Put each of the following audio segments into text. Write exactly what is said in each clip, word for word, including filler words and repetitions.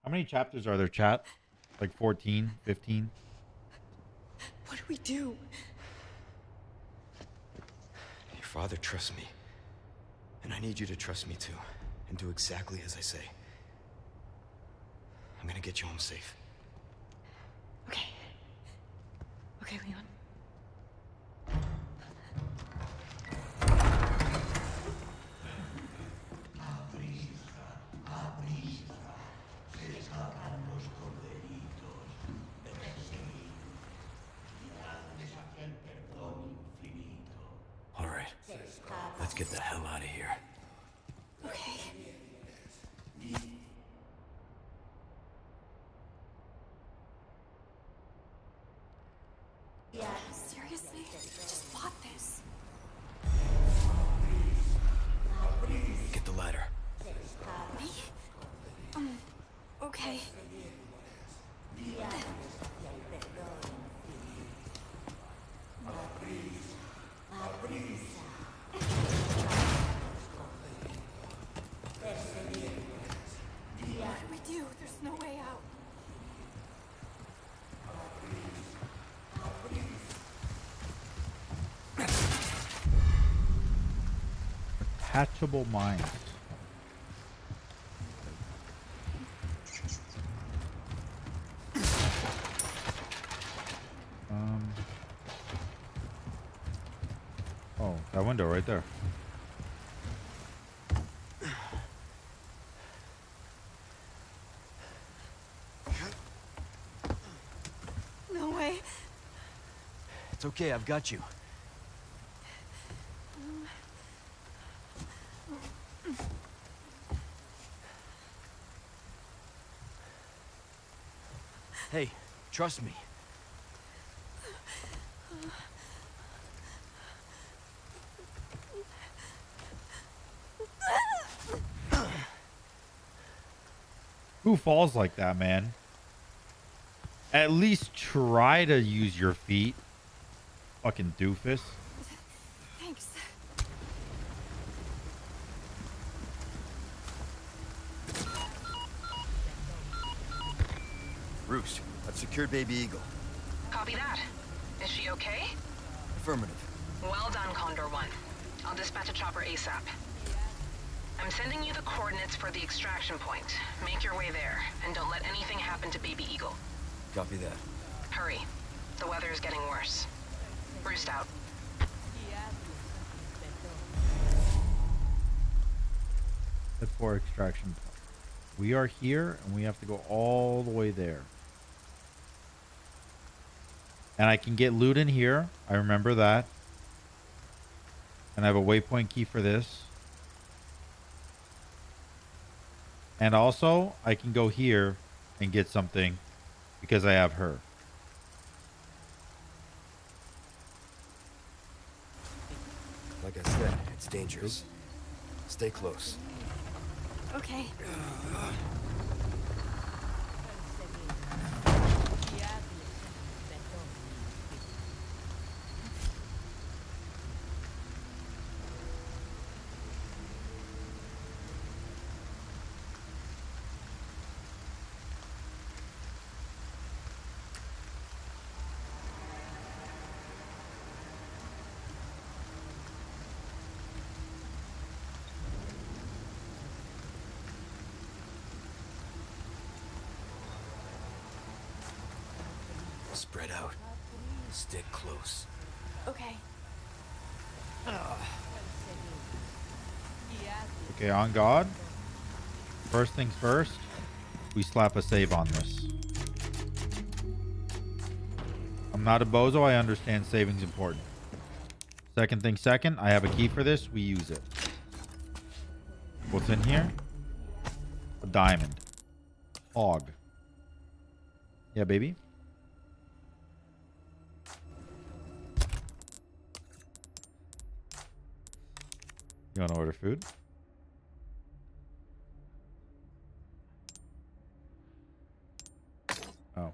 How many chapters are there, chat? Like fourteen, fifteen? What do we do? Your father trusts me. And I need you to trust me too. And do exactly as I say. I'm gonna get you home safe. Okay. Okay, Leon. All right. Let's get the hell out of here. Okay. Seriously? I just bought this. Get the ladder. Me? Um, okay. What do we do? There's no way out. Attachable mines. Um. Oh, that window right there. No way. It's okay, I've got you. Hey, trust me. Who falls like that, man? At least try to use your feet. Fucking doofus. Thanks. Roost, I've secured Baby Eagle. Copy that. Is she okay? Affirmative. Well done, Condor One. I'll dispatch a chopper ASAP. I'm sending you the coordinates for the extraction point. Make your way there, and don't let anything happen to Baby Eagle. Copy that. Hurry. The weather is getting worse. Roost out. Head for extraction point. We are here, and we have to go all the way there. And I can get loot in here. I remember that. And I have a waypoint key for this. And also, I can go here and get something because I have her. Like I said, it's dangerous. Stay close. Okay. Spread out. Stick close. Okay. Okay, on God. First things first, we slap a save on this. I'm not a bozo. I understand saving's important. Second thing second, I have a key for this. We use it. What's in here? A diamond. Hog. Yeah, baby. You want to order food? Oh.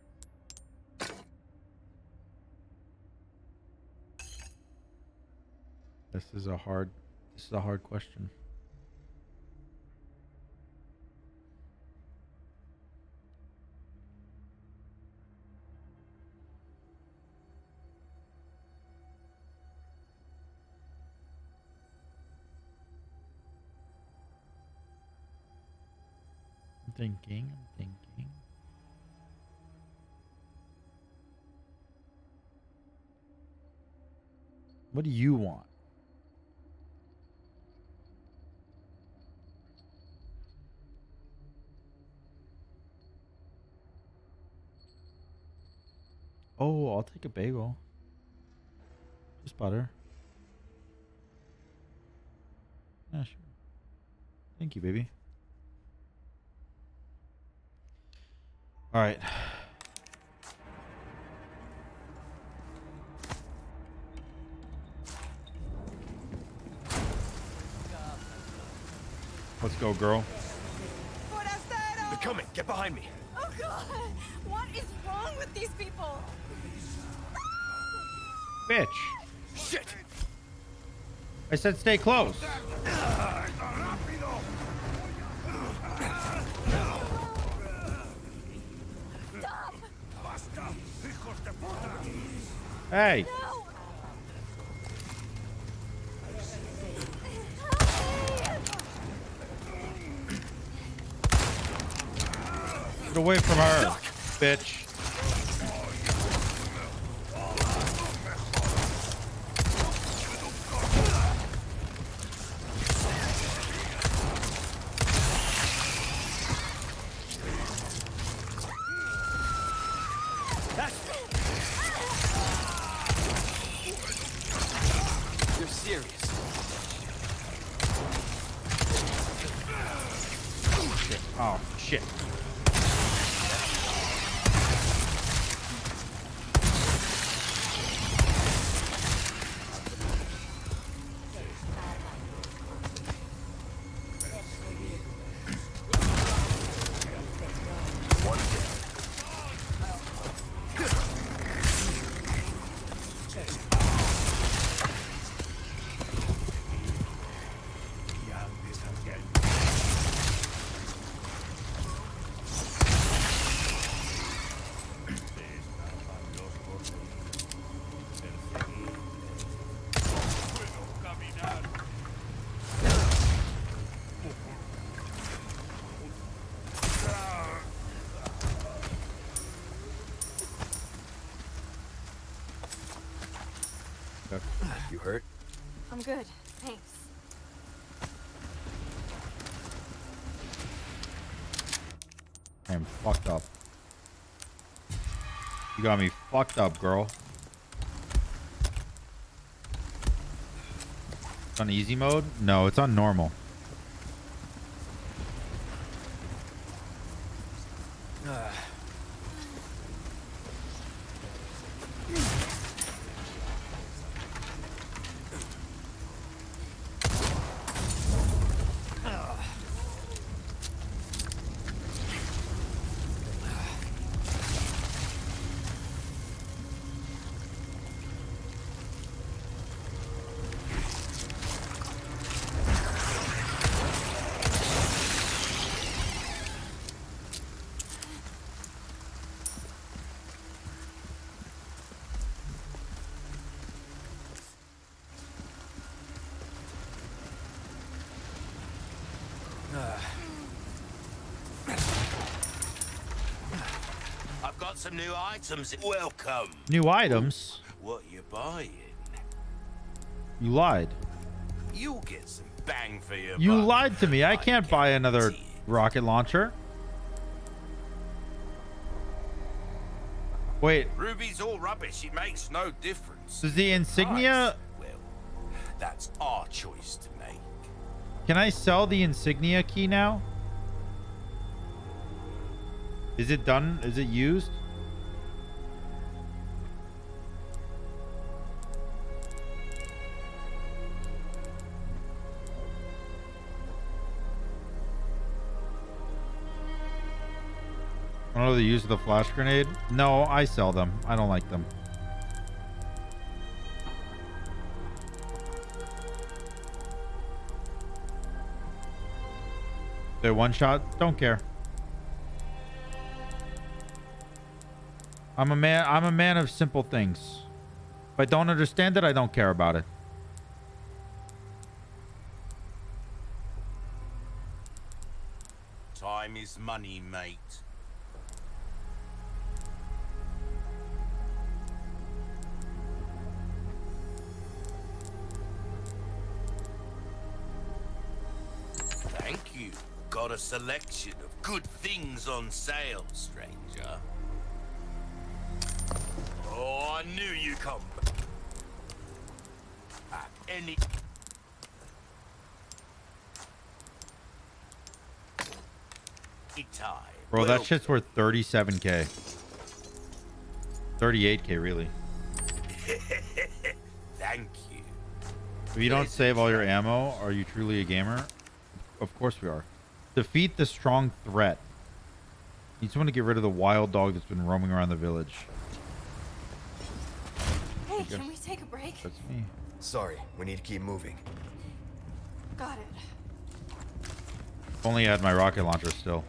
This is a hard, this is a hard question. thinking. I'm thinking. What do you want? Oh, I'll take a bagel. Just butter. Yeah, sure. Thank you, baby. All right. Let's go, girl. They're coming. Get behind me. Oh god! What is wrong with these people? Bitch. Shit! I said stay close. Stop! Hey. No! Get away from her, bitch. You're serious. Shit. Oh, shit. You hurt? I'm good, thanks. I am fucked up. You got me fucked up, girl. It's on easy mode? No, it's on normal. Uh. I've got some new items. Welcome. New items? What you buying? You lied. You'll get some bang for your You buck. lied to me. I can't buy another guarantee it. rocket launcher. Wait, Ruby's all rubbish. It makes no difference. does the insignia... Nice. Well, that's our choice to make. Can I sell the insignia key now? Is it done? Is it used? I don't know the use of the flash grenade. No, I sell them. I don't like them. They're one shot. Don't care. I'm a man. I'm a man of simple things. If I don't understand it, I don't care about it. Time is this money, mate. Thank you. Got a selection of good things on sale, stranger. Oh, I knew you'd come back. Any... time. Bro, that shit's worth thirty-seven K. thirty-eight K, really. Thank you. If you don't save all your ammo, are you truly a gamer? Of course we are. Defeat the strong threat. Need someone to get rid of the wild dog that's been roaming around the village. Hey, can we take a break? That's me. Sorry, we need to keep moving. Got it. If only I had my rocket launcher still.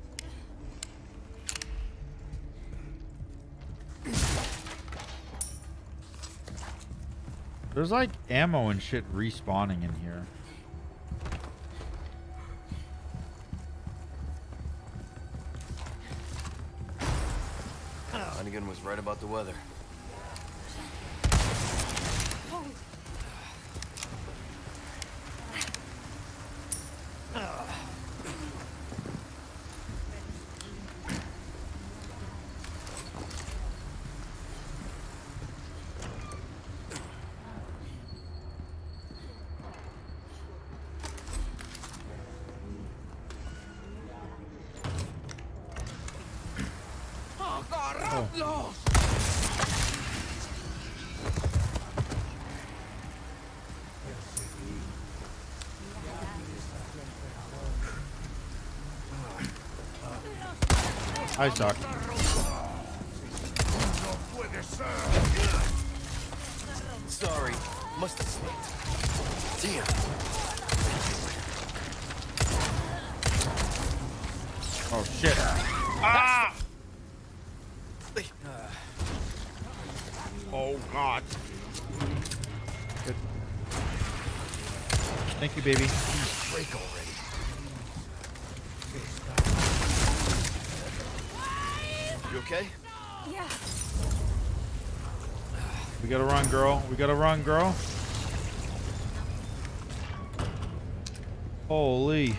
There's like ammo and shit respawning in here. Hunnigan was right about the weather. I suck. Sorry, must have slipped. Damn. Oh shit. Ah! Oh god. Good. Thank you, baby. Break already. You okay? Yeah. We gotta run, girl. We gotta run, girl. Holy.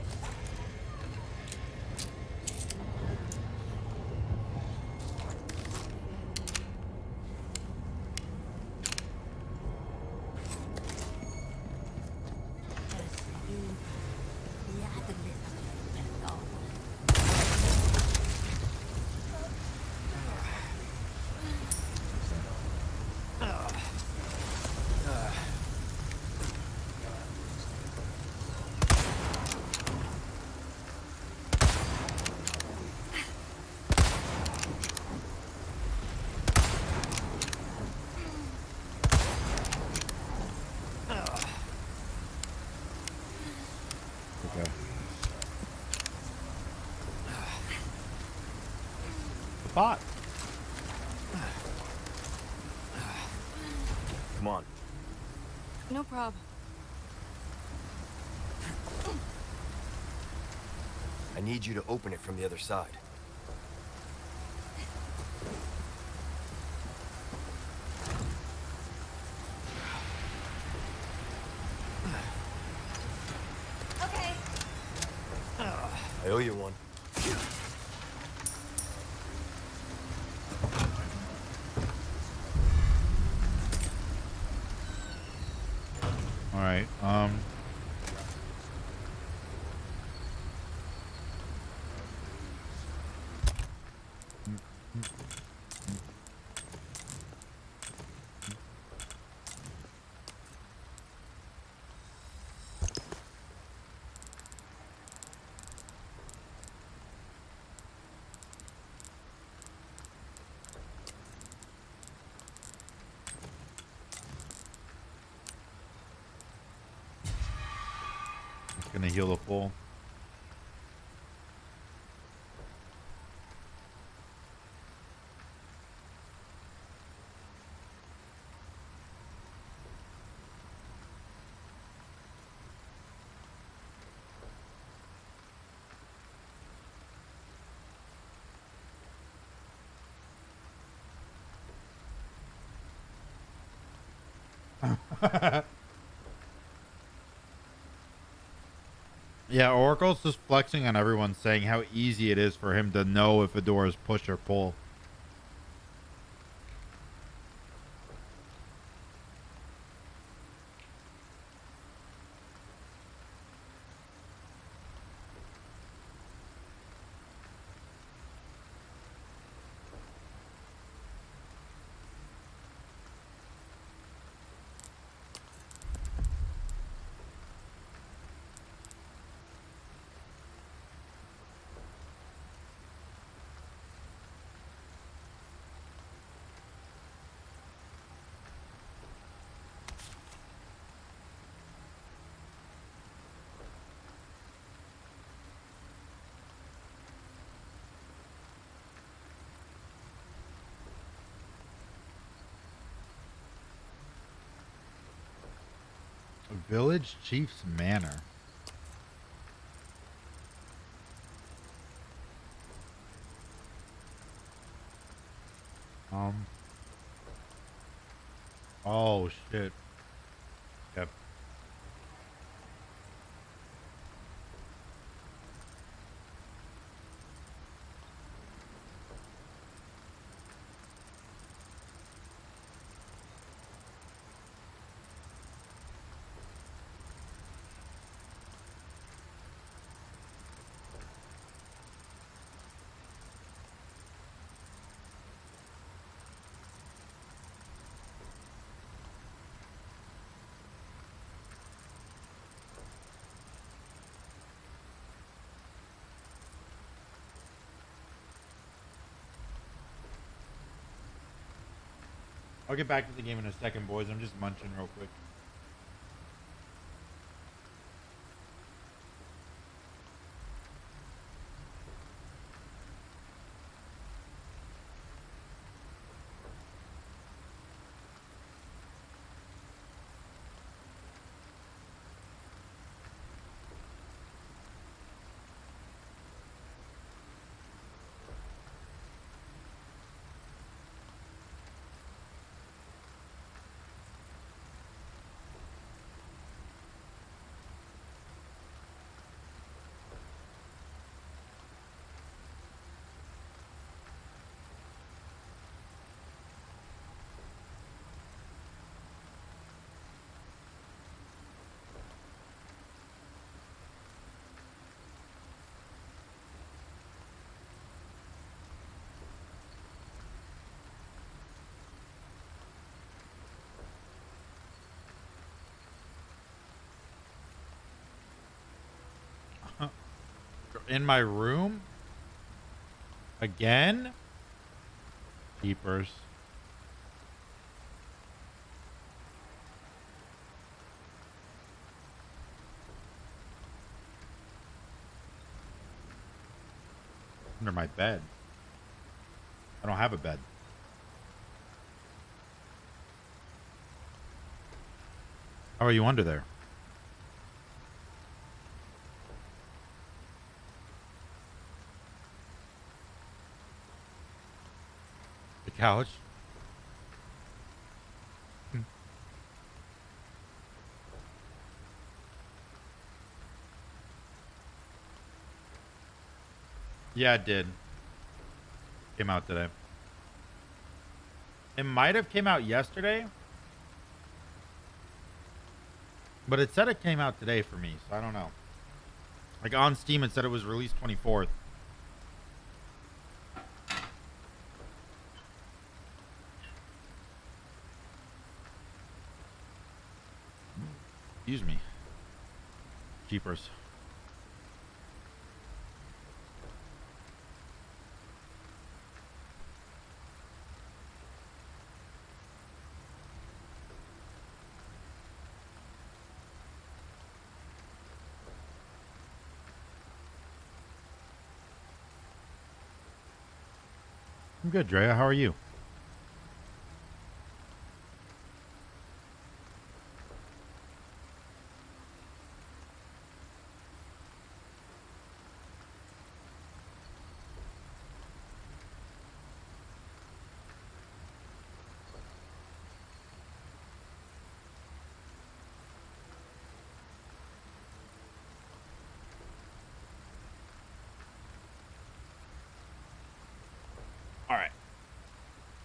Pot. Come on. No problem. I need you to open it from the other side. Okay. I owe you one. All right. Um. Gonna heal the full. Yeah, Oracle's just flexing on everyone, saying how easy it is for him to know if a door is push or pull. Village Chief's Manor. Um. Oh shit. Yep. I'll get back to the game in a second, boys. I'm just munching real quick. In my room? Again? Keepers. Under my bed. I don't have a bed. How are you under there? The couch? Hmm. Yeah, it did. Came out today. It might have came out yesterday, but it said it came out today for me, so I don't know. Like on Steam, it said it was released twenty-fourth. Excuse me. Jeepers. I'm good, Drea. How are you?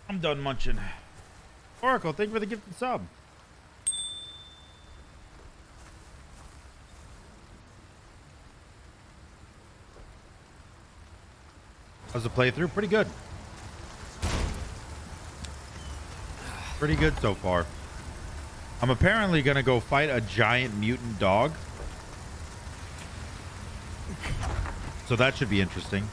I'm done munching. Oracle, thank you for the gifted sub. How's the playthrough? Pretty good. Pretty good so far. I'm apparently gonna go fight a giant mutant dog. So that should be interesting.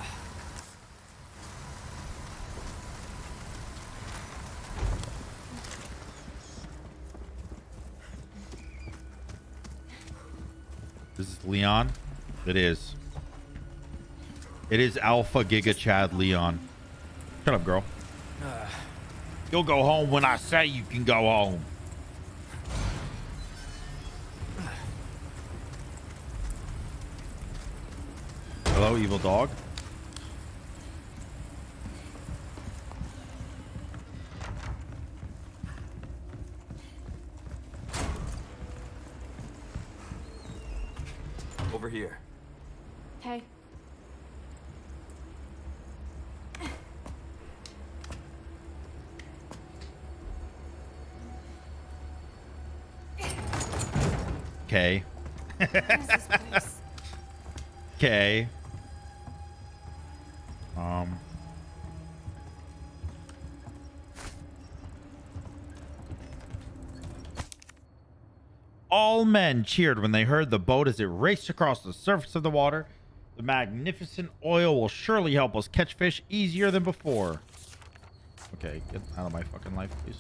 This is Leon? It is. It is Alpha Giga Chad Leon. Shut up, girl. You'll go home when I say you can go home. Hello, evil dog. Over here. Hey. Okay. What is this place? Okay. Um. All men cheered when they heard the boat as it raced across the surface of the water. The magnificent oil will surely help us catch fish easier than before. Okay, get out of my fucking life, please.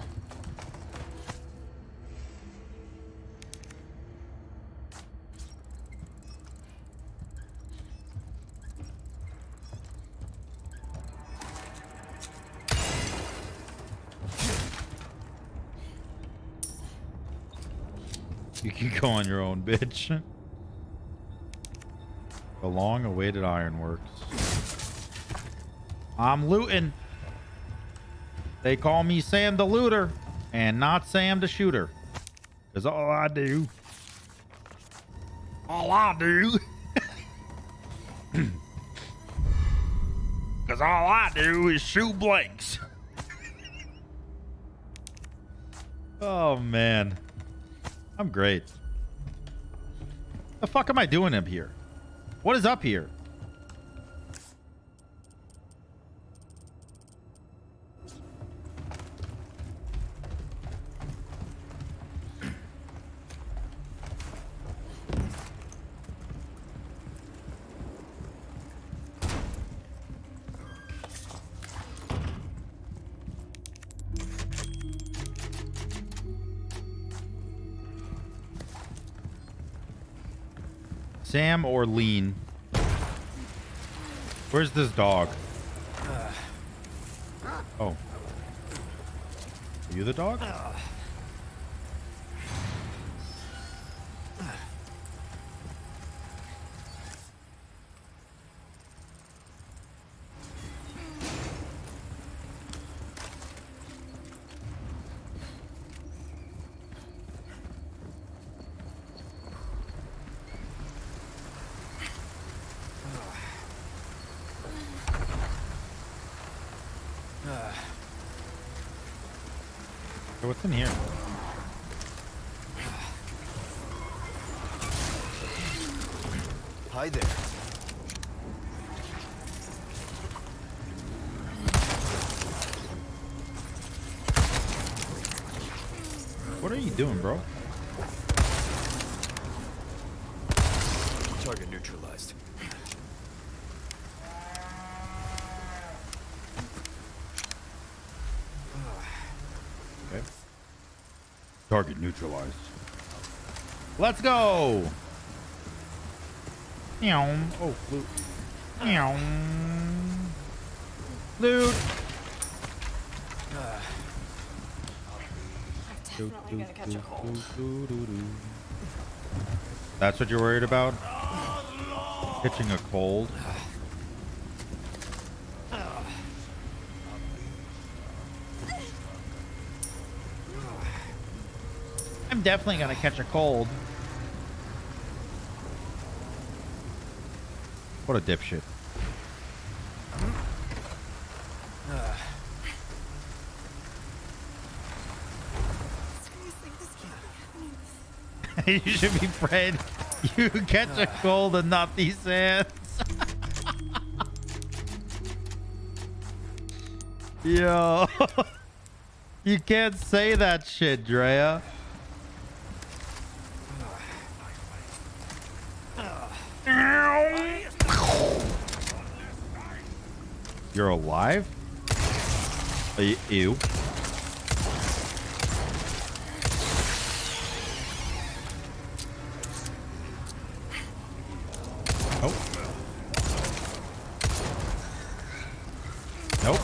You can go on your own, bitch. The long-awaited ironworks. I'm looting. They call me Sam the Looter and not Sam the Shooter. Because all I do... All I do... Because all I do is shoot blanks. Oh, man. I'm great. The fuck am I doing up here? What is up here? Sam or Lean? Where's this dog? Oh. Are you the dog? What's in here? Hi there. What are you doing, bro? Target neutralized. Okay. Target neutralized. Let's go. Meow. Oh, loot. Meow. Loot. I'm definitely gonna catch a cold. That's what you're worried about? Catching a cold? I'm definitely gonna catch a cold. What a dipshit. You should be praying you catch a cold and not these hands. Yo. You can't say that shit, Drea. You're alive? E- Ew. Nope. Nope.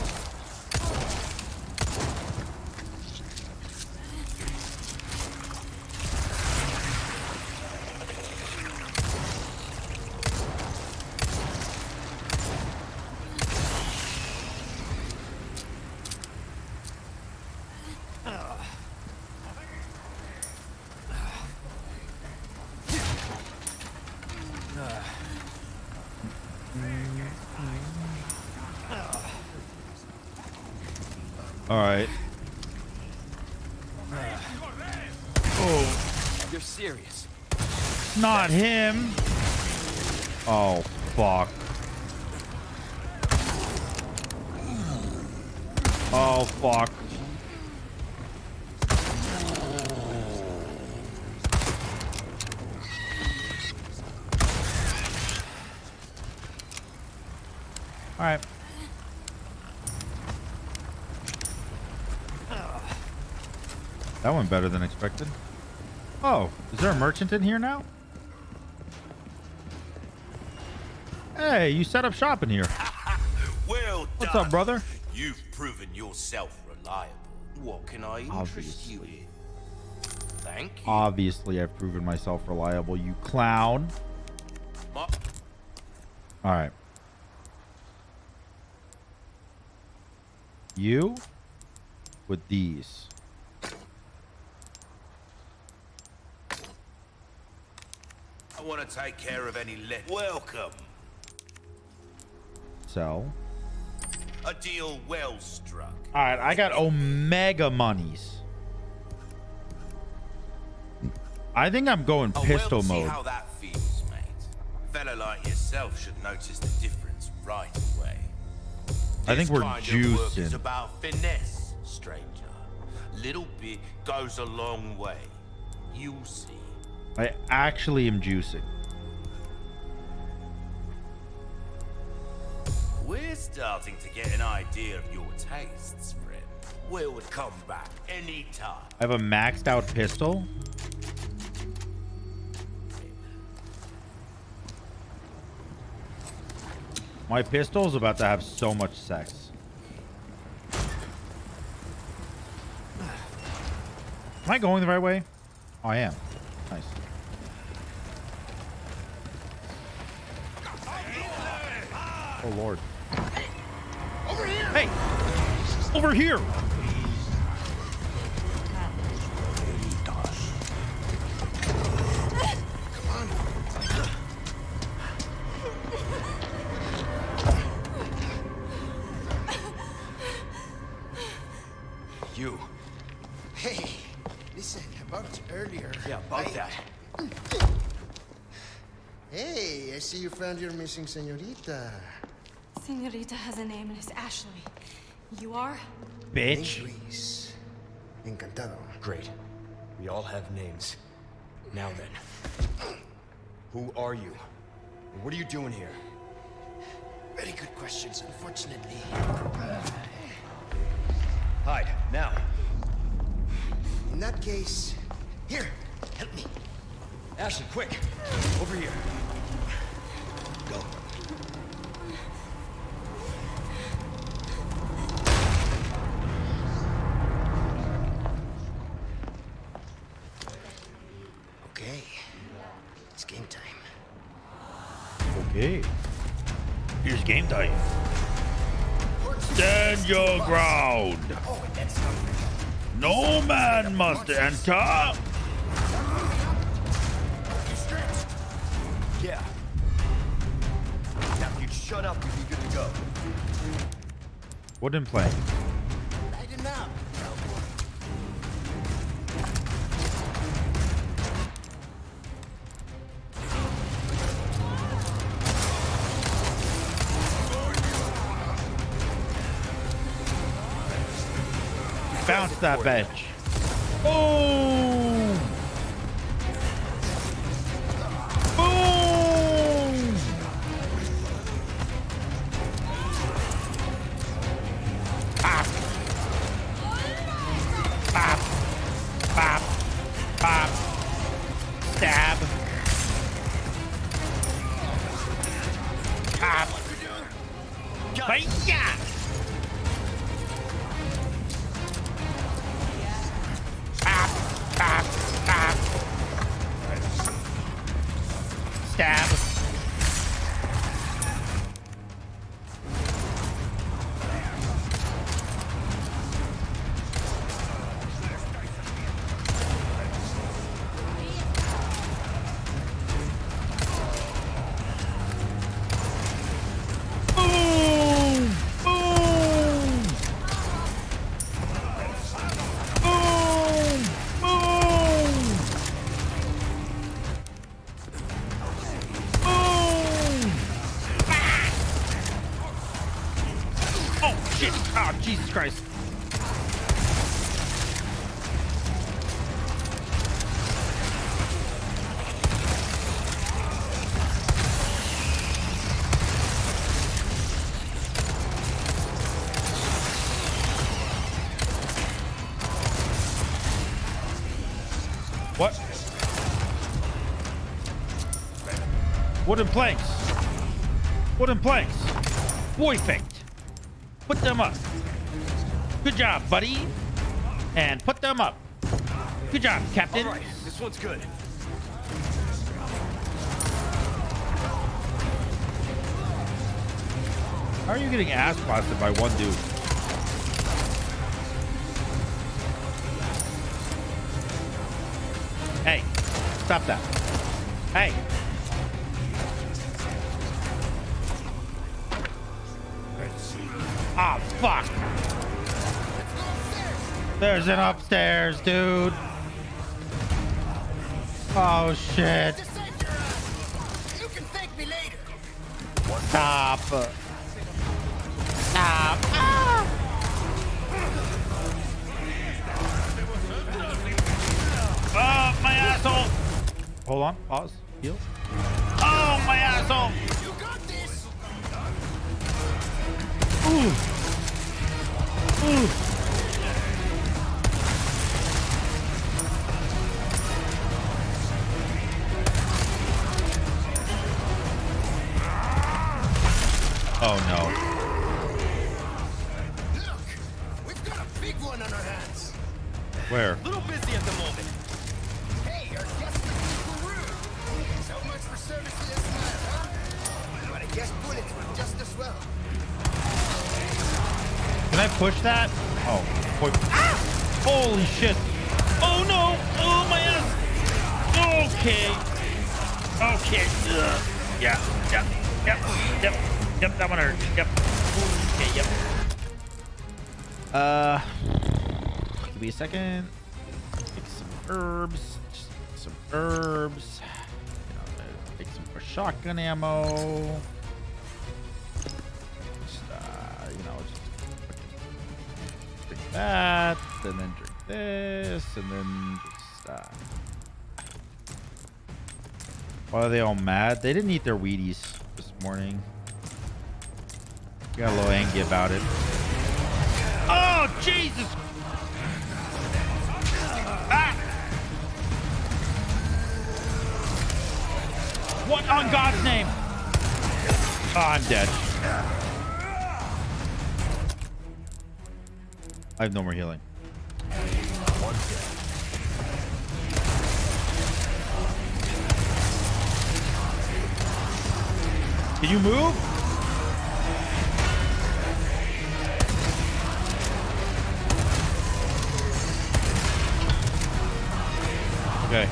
All right. Oh, You're serious. not him. Oh, fuck. Oh, fuck. All right. That went better than expected. Oh, is there a merchant in here now? Hey, you set up shop in here. Well What's done. up, brother? You've proven yourself reliable. What can I interest you Obviously. in? Thank you. Obviously, I've proven myself reliable, you clown. Ma- All right. You with these. I want to take care of any let. Welcome. Sell. A deal well struck. All right, I got Omega monies. I think I'm going Oh, pistol well, see mode. how that feels, mate. A fella like yourself should notice the difference right away. I think This we're kind of work is juicing. about finesse, stranger. Little bit goes a long way. You'll see. I actually am juicing. We're starting to get an idea of your tastes, friend. We'll come back anytime. I have a maxed out pistol. My pistol is about to have so much sex. Am I going the right way? Oh, I am. Nice. Oh, Lord. Over here! Hey! Over here! You. Hey, listen, about earlier. Yeah, about I- that. Hey, I see you found your missing señorita. Senorita has a name and it's Ashley. You are? Bitch. Luis. Encantado. Great. We all have names. Now then. Who are you? And what are you doing here? Very good questions, unfortunately. Hide, now. In that case, here, help me. Ashley, quick! Over here. Go. Okay, it's game time. Okay. Here's game time. Stand your ground. No man must enter. Yeah. Now, if you'd shut up, we'd be good to go. Wooden plank. Light him up. Bounce that bitch. Boom. Boom. Pop. Pop. Pop. Pop. Stab. Pop. Hiya! Pop. Pop. Pop. Stab. Jesus Christ. What? Wooden planks. Wooden planks. Perfect. Put them up. Good job, buddy. And put them up. Good job, Captain. All right, this one's good. How are you getting ass blasted by one dude? Hey, stop that. Hey. Ah, oh, fuck. There's an upstairs, dude. Oh, shit. You can thank me later. Stop. Stop. Ah. Oh, my asshole. Hold on. Pause. Heal. Oh, my asshole. You got this. Ooh. Ooh. Oh no. Look, we've got a big one on our hands. Where? A little busy at the moment. Hey, our guest is rude. So much for service to this man, huh? But I guess bullets work just as well. Can I push that? Oh, boy. Ah! Holy shit. Oh no. Oh my ass. Okay. Okay. Ugh. Yeah. Yep. Yep. Yep. Yep. That one hurt. Yep. Okay. Yep. Uh, give me a second. Take some herbs. Just some herbs. You know, take some more shotgun ammo. Just, uh, you know, just drink that, and then drink this, and then just, uh, why are they all mad? They didn't eat their Wheaties this morning. Got a little angry about it. Oh, Jesus! Ah! What on God's name? Oh, I'm dead. I have no more healing. Can you move? Okay.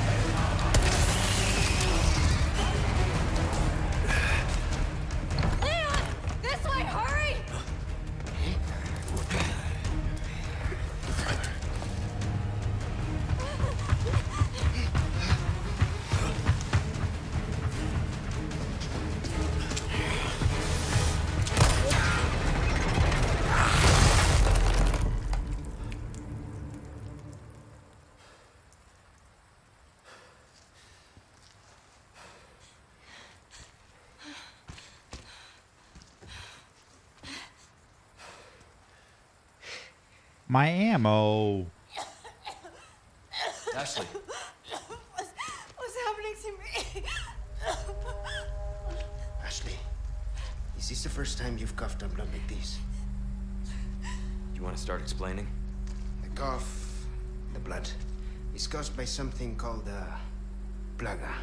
Leon! This way, hurry! My ammo. Ashley. What's, what's happening to me? Ashley, is this the first time you've coughed up blood like this? You want to start explaining? The cough, the blood, is caused by something called uh, plaga.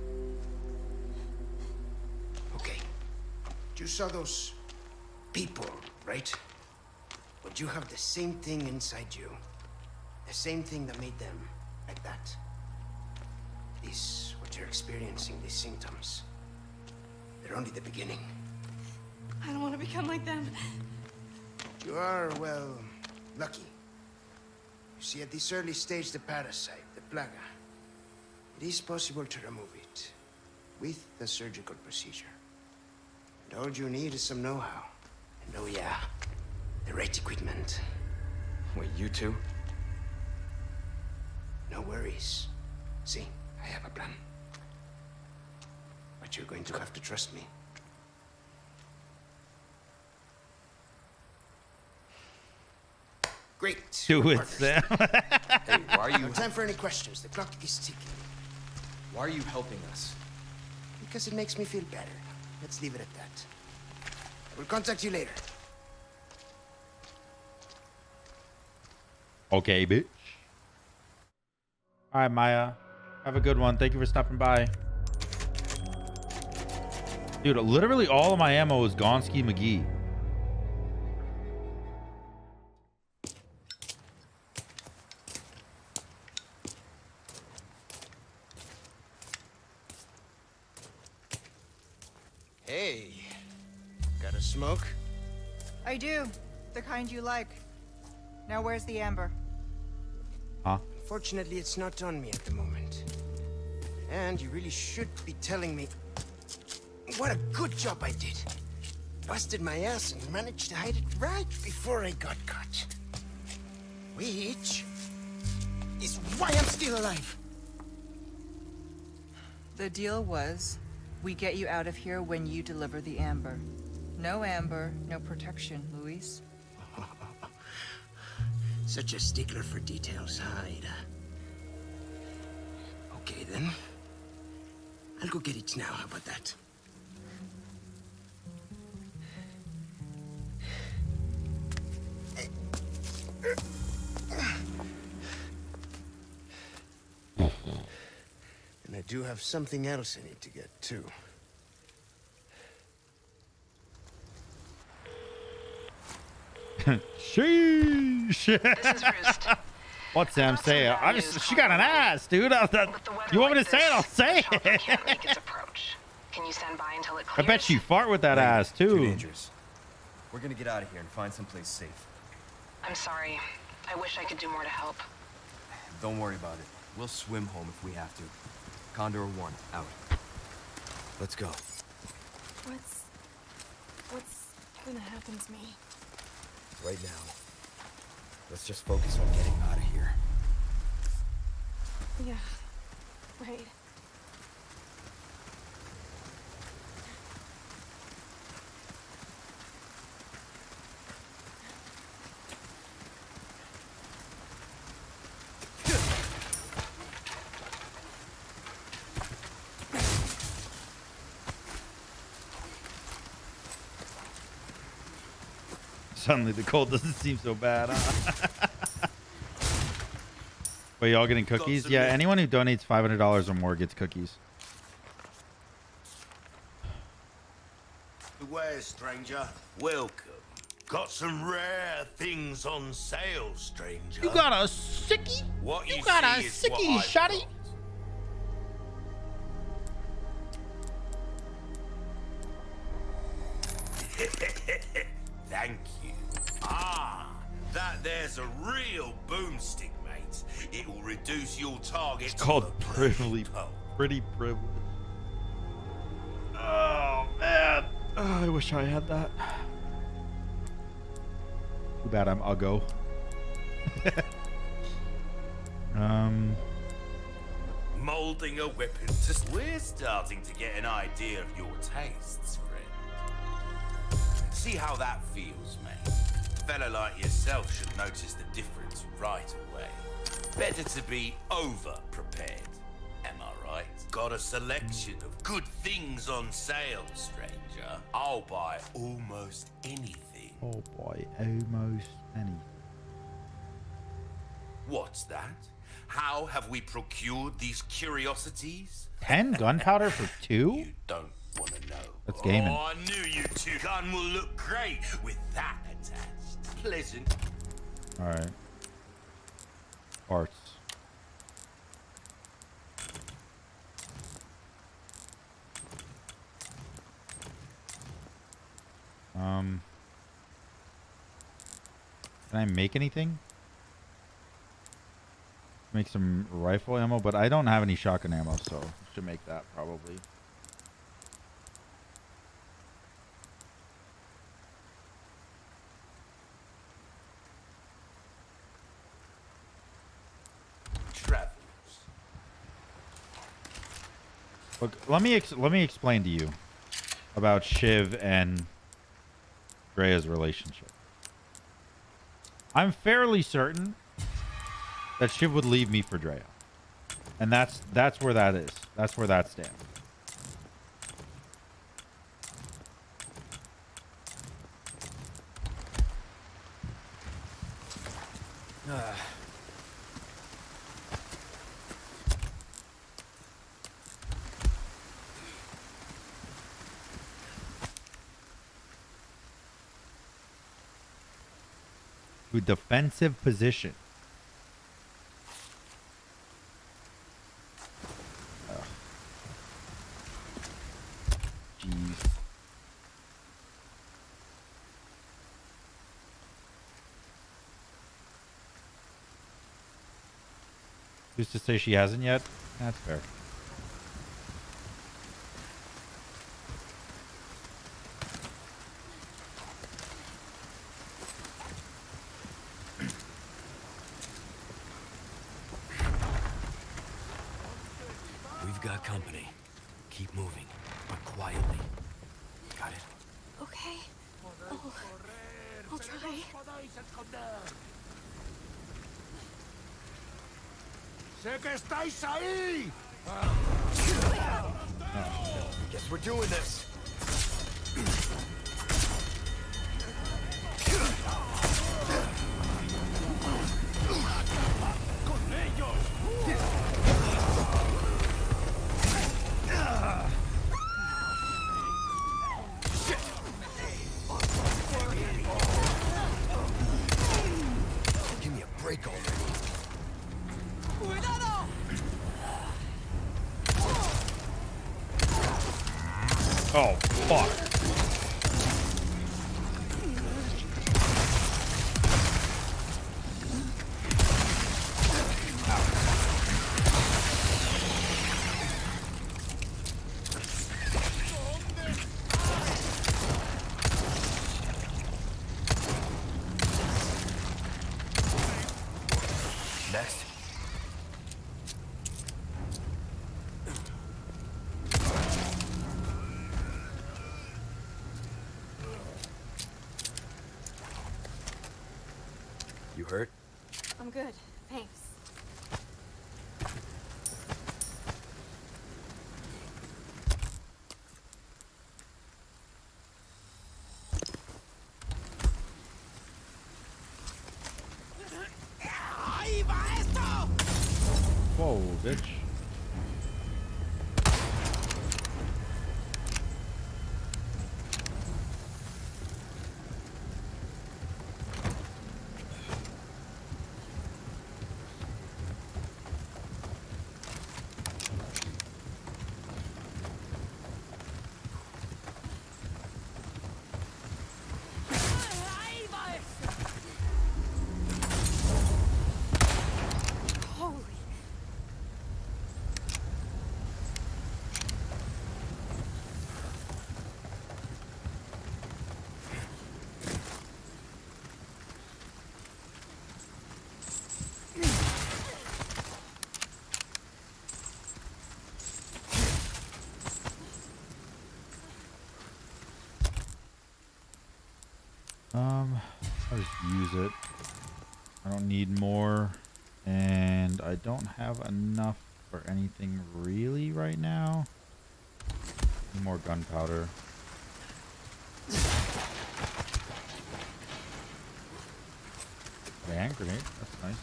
Okay. You saw those people, right? But you have the same thing inside you. The same thing that made them like that. This, what you're experiencing, these symptoms, they're only the beginning. I don't want to become like them. You are, well, lucky. You see, at this early stage, the parasite, the plaga, it is possible to remove it with a surgical procedure. And all you need is some know-how. And oh yeah, the right equipment. Wait, you two? No worries. See, I have a plan. But you're going to have to trust me. Great. Do We're it, partners. Sam. Hey, why are you... No time for any questions. The clock is ticking. Why are you helping us? Because it makes me feel better. Let's leave it at that. I will contact you later. Okay, bitch. All right, Maya. Have a good one. Thank you for stopping by. Dude, literally all of my ammo is Gonski McGee. Hey. Got a smoke? I do. The kind you like. Now where's the amber? Huh? Fortunately, it's not on me at the moment. And you really should be telling me what a good job I did. Busted my ass and managed to hide it right before I got caught. Which is why I'm still alive. The deal was, we get you out of here when you deliver the amber. No amber, no protection, Luis. Such a stickler for details, huh, Ada? Okay, then. I'll go get it now. How about that? And I do have something else I need to get, too. Sheesh. This is Roost. What's Sam Got say? some I bad just news she got an for you. ass, dude. I thought, With the weather you want me like to say it? I'll this, say the chopper it. can't make its approach. Can you stand by until it I clears? bet you fart with that Wait, ass Too too. dangerous. We're gonna get out of here and find someplace safe. I'm sorry. I wish I could do more to help. Don't worry about it. We'll swim home if we have to. Condor one, out. Let's go. What's... What's gonna happen to me? Right now. Let's just focus on getting out of here. Yeah, right. Suddenly the cold doesn't seem so bad, huh? Wait, y'all getting cookies? Yeah, anyone who donates five hundred dollars or more gets cookies. Beware, stranger. Welcome. Got some rare things on sale, stranger. You got a sickie? What You you got a see is what sickie, I've shotty? got. Thank you. Ah, that there's a real boomstick, mate. It will reduce your target. It's called privilege. Pretty privilege. Oh, man. Oh, I wish I had that. Too bad I'm Uggo. um... Molding a weapon to... We're starting to get an idea of your tastes, friend. See how that feels, mate. fella like yourself should notice the difference right away. Better to be over-prepared, am I right? Got a selection of good things on sale, stranger. I'll buy almost anything. Oh boy, almost any. What's that? How have we procured these curiosities? Ten gunpowder for two? You don't want to know. That's gaming. Oh, I knew you two. Gun will look great with that attached. Pleasant. All right. Parts. Um. Can I make anything? Make some rifle ammo, but I don't have any shotgun ammo, so I should make that probably. Travels. Look, let me ex let me explain to you about Shiv and Drea's relationship. I'm fairly certain that Shiv would leave me for Drea. And that's that's where that is. That's where that stands. Uh. To defensive position. Ugh. Jeez. Who's to say she hasn't yet? That's fair. We've got company. Keep moving, but quietly. Got it? Okay. Oh, I'll try. ¡Sé que estáis ahí! Guess we're doing this. Give me a break already. Oh, fuck. Next. You hurt? I'm good. Thanks. Whoa, bitch. Holy. I'll just use it. I don't need more. And I don't have enough for anything really right now. Need more gunpowder. Hand grenade. That's nice.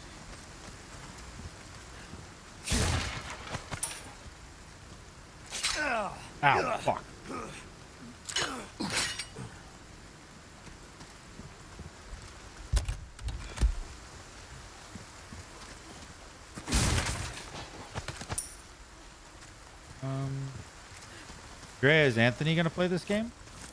Ow, fuck. Um, Drea, is Anthony gonna play this game?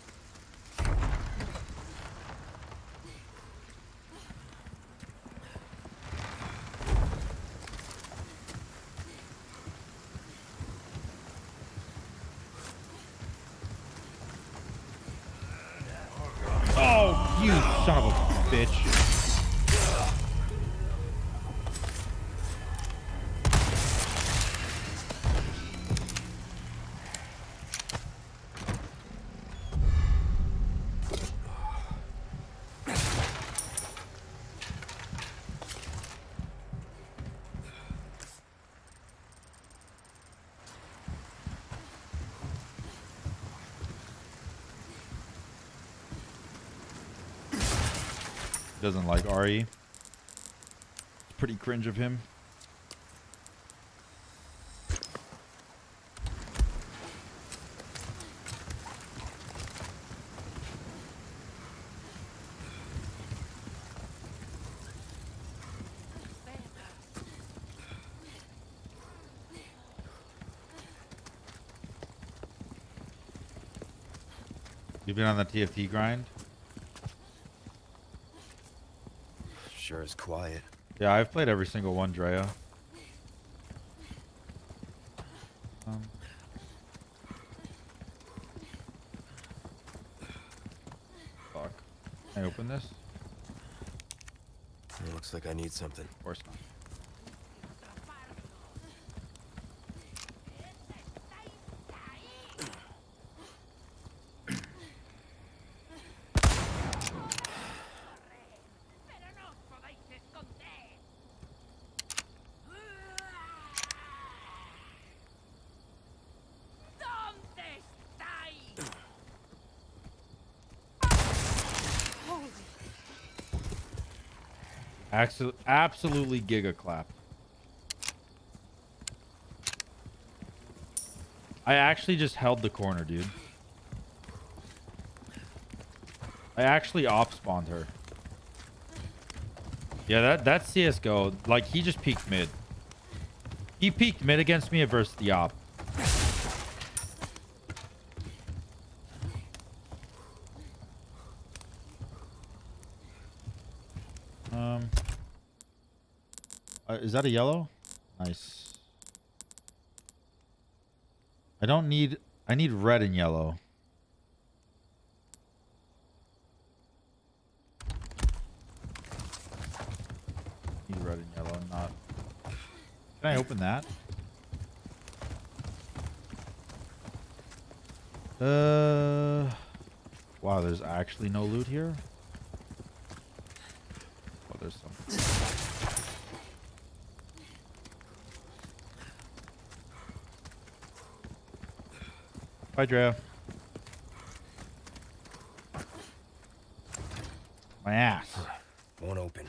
Oh, you son of a bitch. Doesn't like R E. It's pretty cringe of him. You've been on the T F T grind? Sure is quiet. Yeah, I've played every single one, Drea. Um, fuck. Can I open this? It looks like I need something. Of course not. Absol- absolutely giga clap. I actually just held the corner, dude. I actually op spawned her. Yeah, that that's C S G O. Like, he just peeked mid. He peeked mid against me versus the op. Um, uh, is that a yellow? Nice. I don't need, I need red and yellow. Need red and yellow, not. Can I open that? Uh, wow, there's actually no loot here. Oh, there's some. Bye, Drea. My ass. Won't open.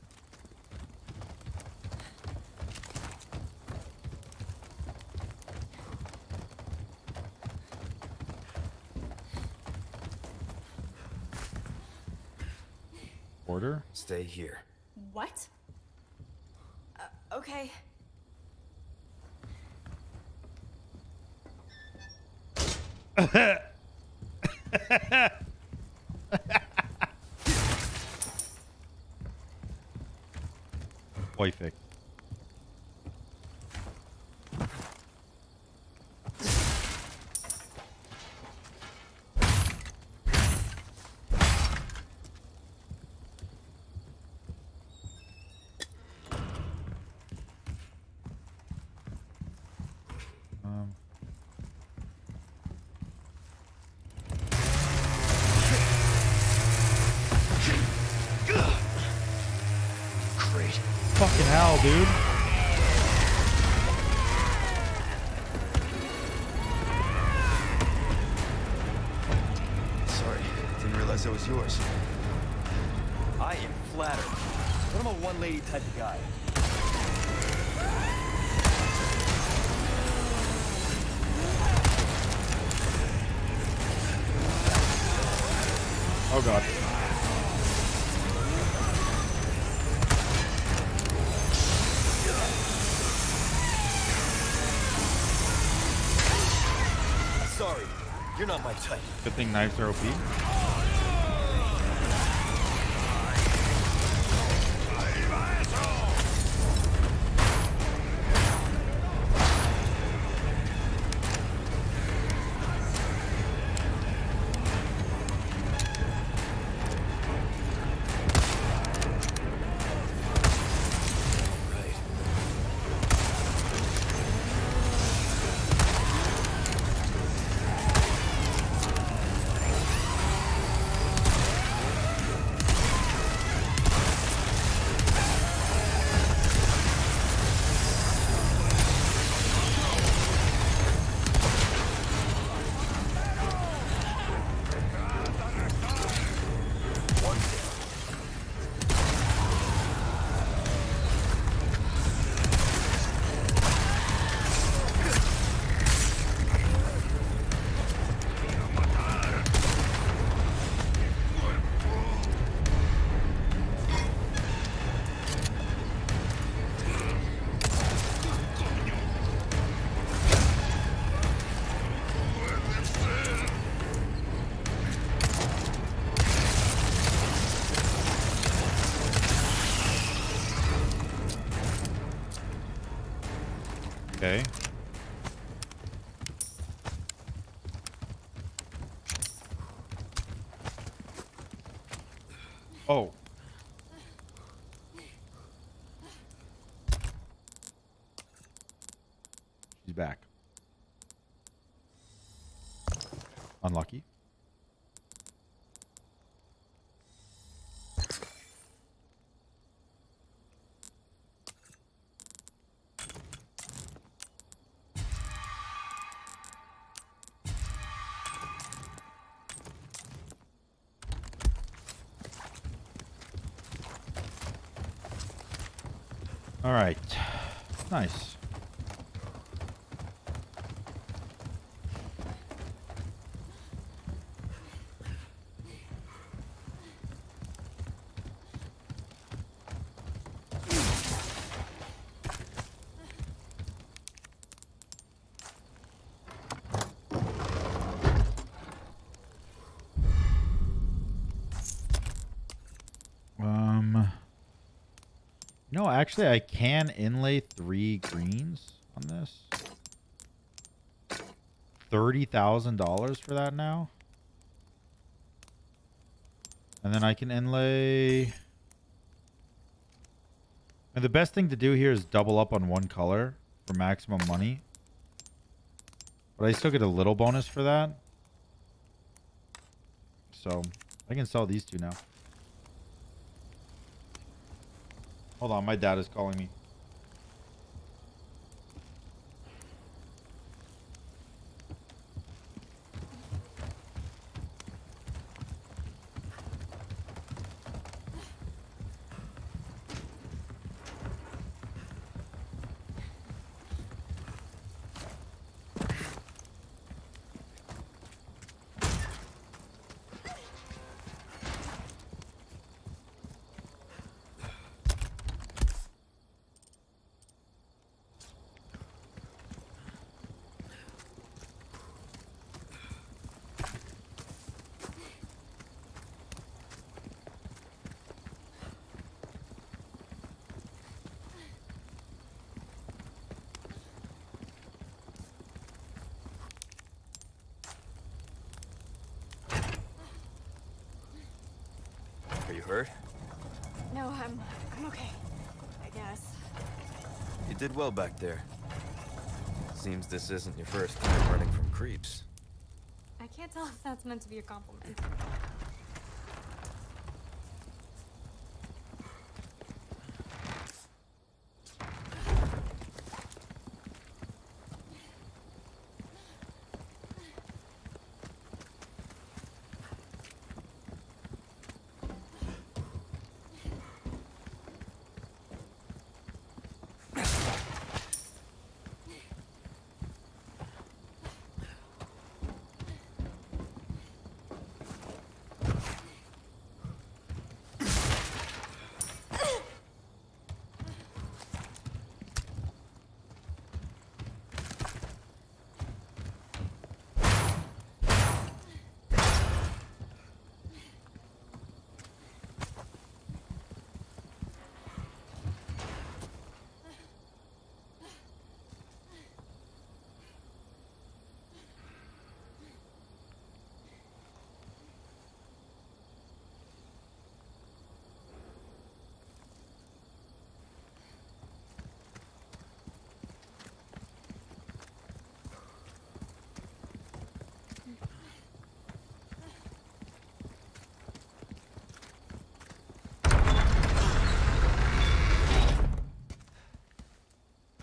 Order? Stay here. What? Uh, okay. Perfect. Um. afraid. Fucking hell, dude. Sorry, didn't realize that was yours. I am flattered, but I'm a one-lady type of guy. Oh god. Sorry, you're not my type. Good thing knives are O P. Okay. Oh. She's back. Unlucky. All right. Nice. Um, no, actually, I can inlay three greens on this. thirty thousand dollars for that now. And then I can inlay... And the best thing to do here is double up on one color for maximum money. But I still get a little bonus for that. So, I can sell these two now. Hold on, my dad is calling me. Are you hurt? No, I'm I'm okay. I guess. You did well back there. Seems this isn't your first time running from creeps. I can't tell if that's meant to be a compliment.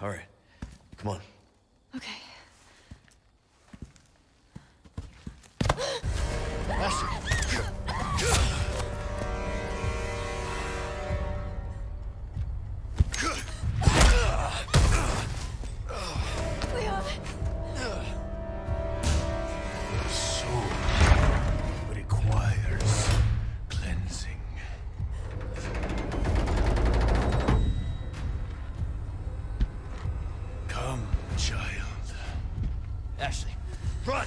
All right. Come on. Okay. Leon. Soul requires cleansing. Come, child. Ashley, run!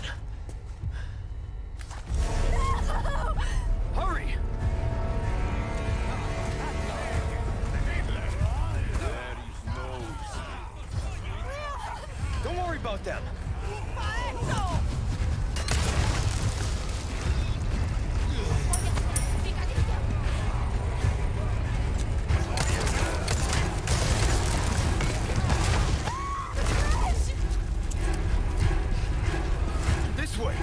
Hurry! Don't worry about them. This way.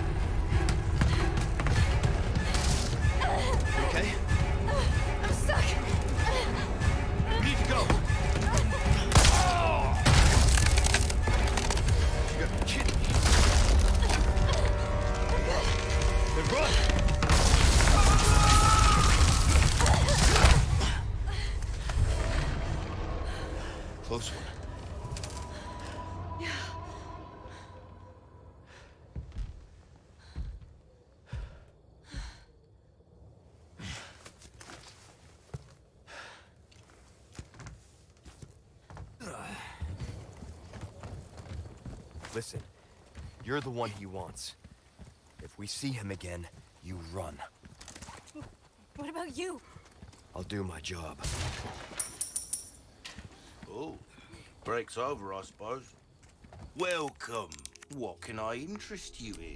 You okay? I'm stuck. We need to go. You gotta be kidding me. Then run! Close one. Listen, you're the one he wants. If we see him again, you run. What about you? I'll do my job. Oh, break's over, I suppose. Welcome. What can I interest you in?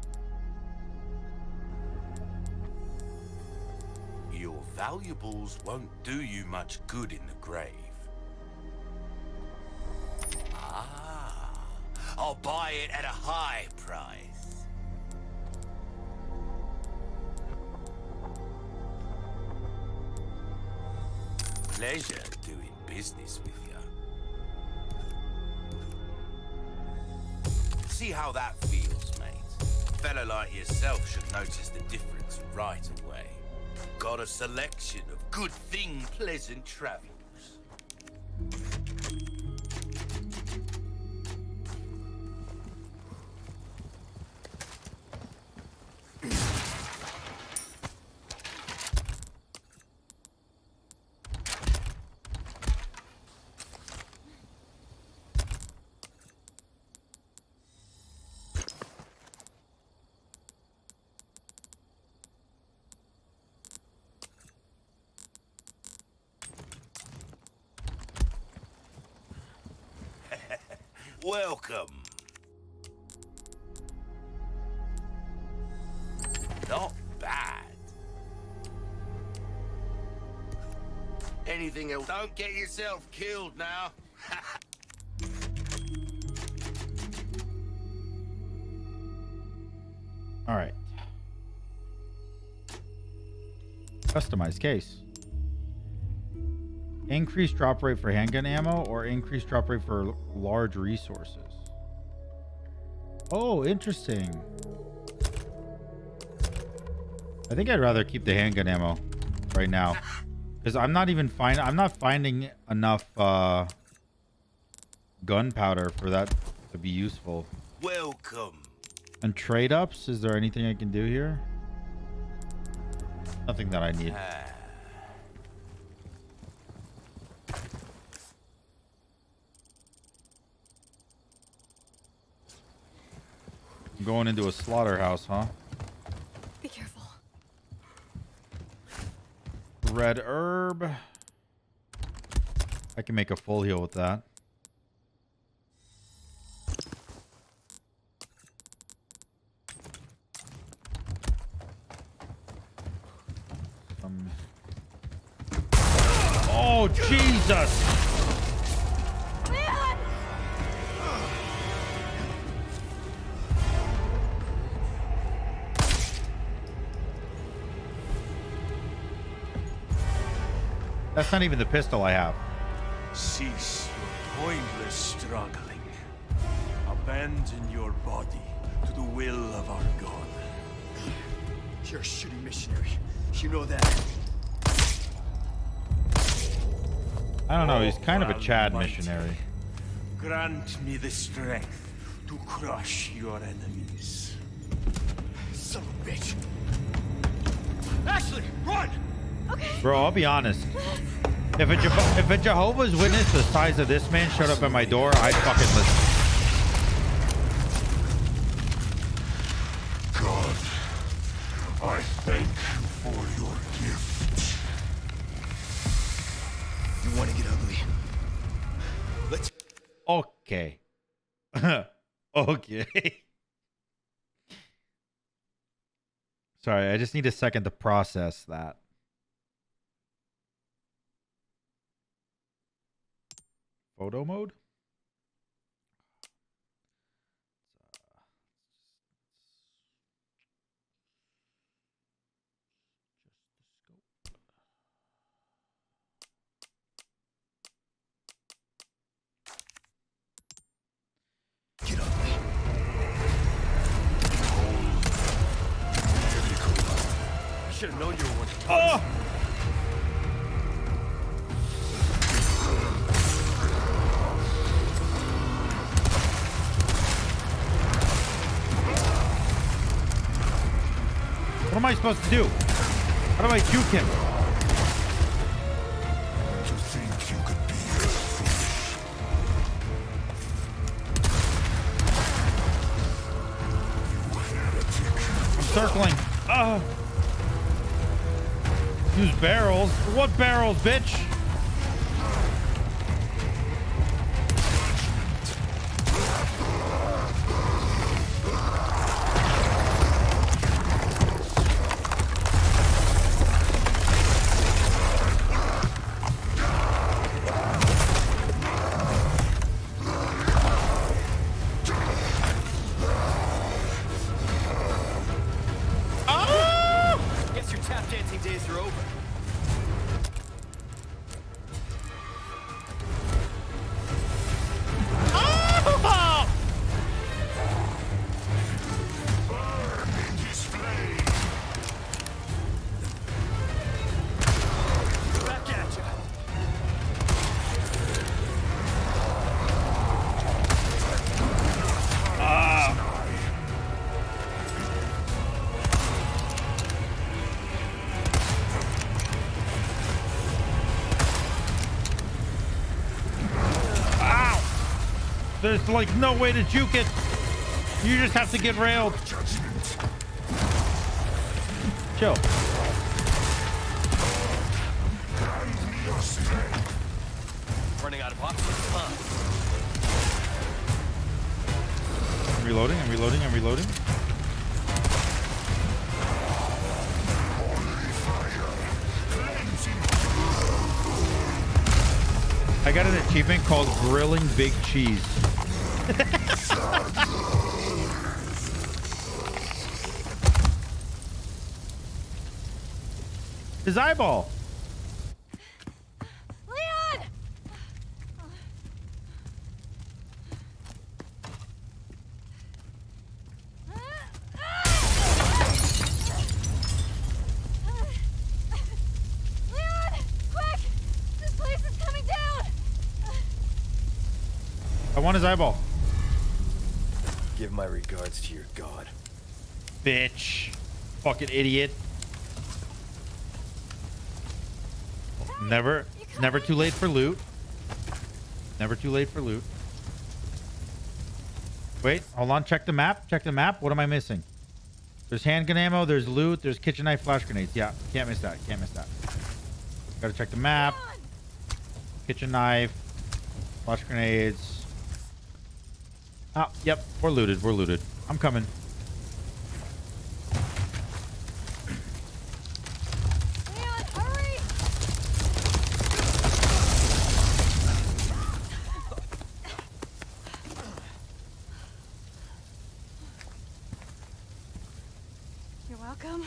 Your valuables won't do you much good in the grave. Ah, I'll buy it at a high price. Pleasure doing business with you. See how that feels, mate. A fella like yourself should notice the difference right away. Got a selection of good thing, pleasant travels. Welcome. Not bad. Anything else? Don't get yourself killed now. All right. Customized case. Increased drop rate for handgun ammo or increased drop rate for large resources. Oh, interesting. I think I'd rather keep the handgun ammo right now because I'm not even find I'm not finding enough uh, gunpowder for that to be useful. Welcome. And trade ups. Is there anything I can do here? Nothing that I need. I'm going into a slaughterhouse, huh? Be careful. Red herb. I can make a full heal with that. Um. Oh, Jesus! That's not even the pistol I have. Cease your Pointless struggling. Abandon your body to the will of our God. You're a shitty missionary. You know that. I don't know. He's kind of a Oh, Chad Almighty, missionary. Grant me the strength to crush your enemies. Son of a bitch. Ashley, run! Bro, I'll be honest. If a, Je- if a Jehovah's Witness the size of this man showed up at my door, I'd fucking listen. God, I thank you for your gift. You want to get ugly? Let's... Okay. Okay. Sorry, I just need a second to process that. Photo mode? Get ugly. I should have known you were one. Oh! What am I supposed to do? How do I juke him? To think you could be as foolish. You heretic. I'm circling. Oh. Use barrels. What barrels, bitch? Guess your tap dancing days are over. Back at ya. There's like no way to juke it. You just have to get railed. Chill. Running out of options, huh? I'm reloading, I'm reloading, I'm reloading. I got an achievement called Grilling Big Cheese. His eyeball. Leon! Leon! Quick! This place is coming down! I want his eyeball. Give my regards to your god. Bitch. Fucking idiot. Never, never too late for loot. Never too late for loot. Wait, hold on. Check the map. Check the map. What am I missing? There's handgun ammo. There's loot. There's kitchen knife, flash grenades. Yeah, can't miss that. Can't miss that. Gotta check the map. Kitchen knife, flash grenades. Oh, yep. We're looted. We're looted. I'm coming. Leon, hurry! You're welcome.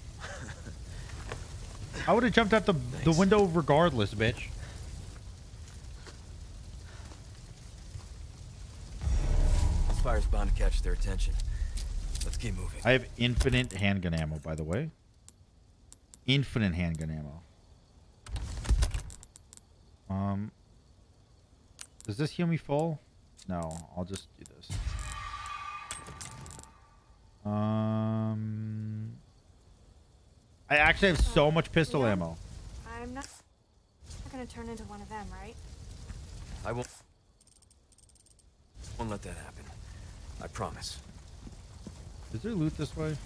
I would have jumped out the, the window regardless, bitch. fire's bound to catch their attention. Let's keep moving. I have infinite handgun ammo, by the way. Infinite handgun ammo. Um, does this heal me full? No, I'll just do this. Um, I actually have so much pistol Yeah. ammo. I'm not, not gonna turn into one of them, right? I won't, won't let that happen. I promise. Is there loot this way?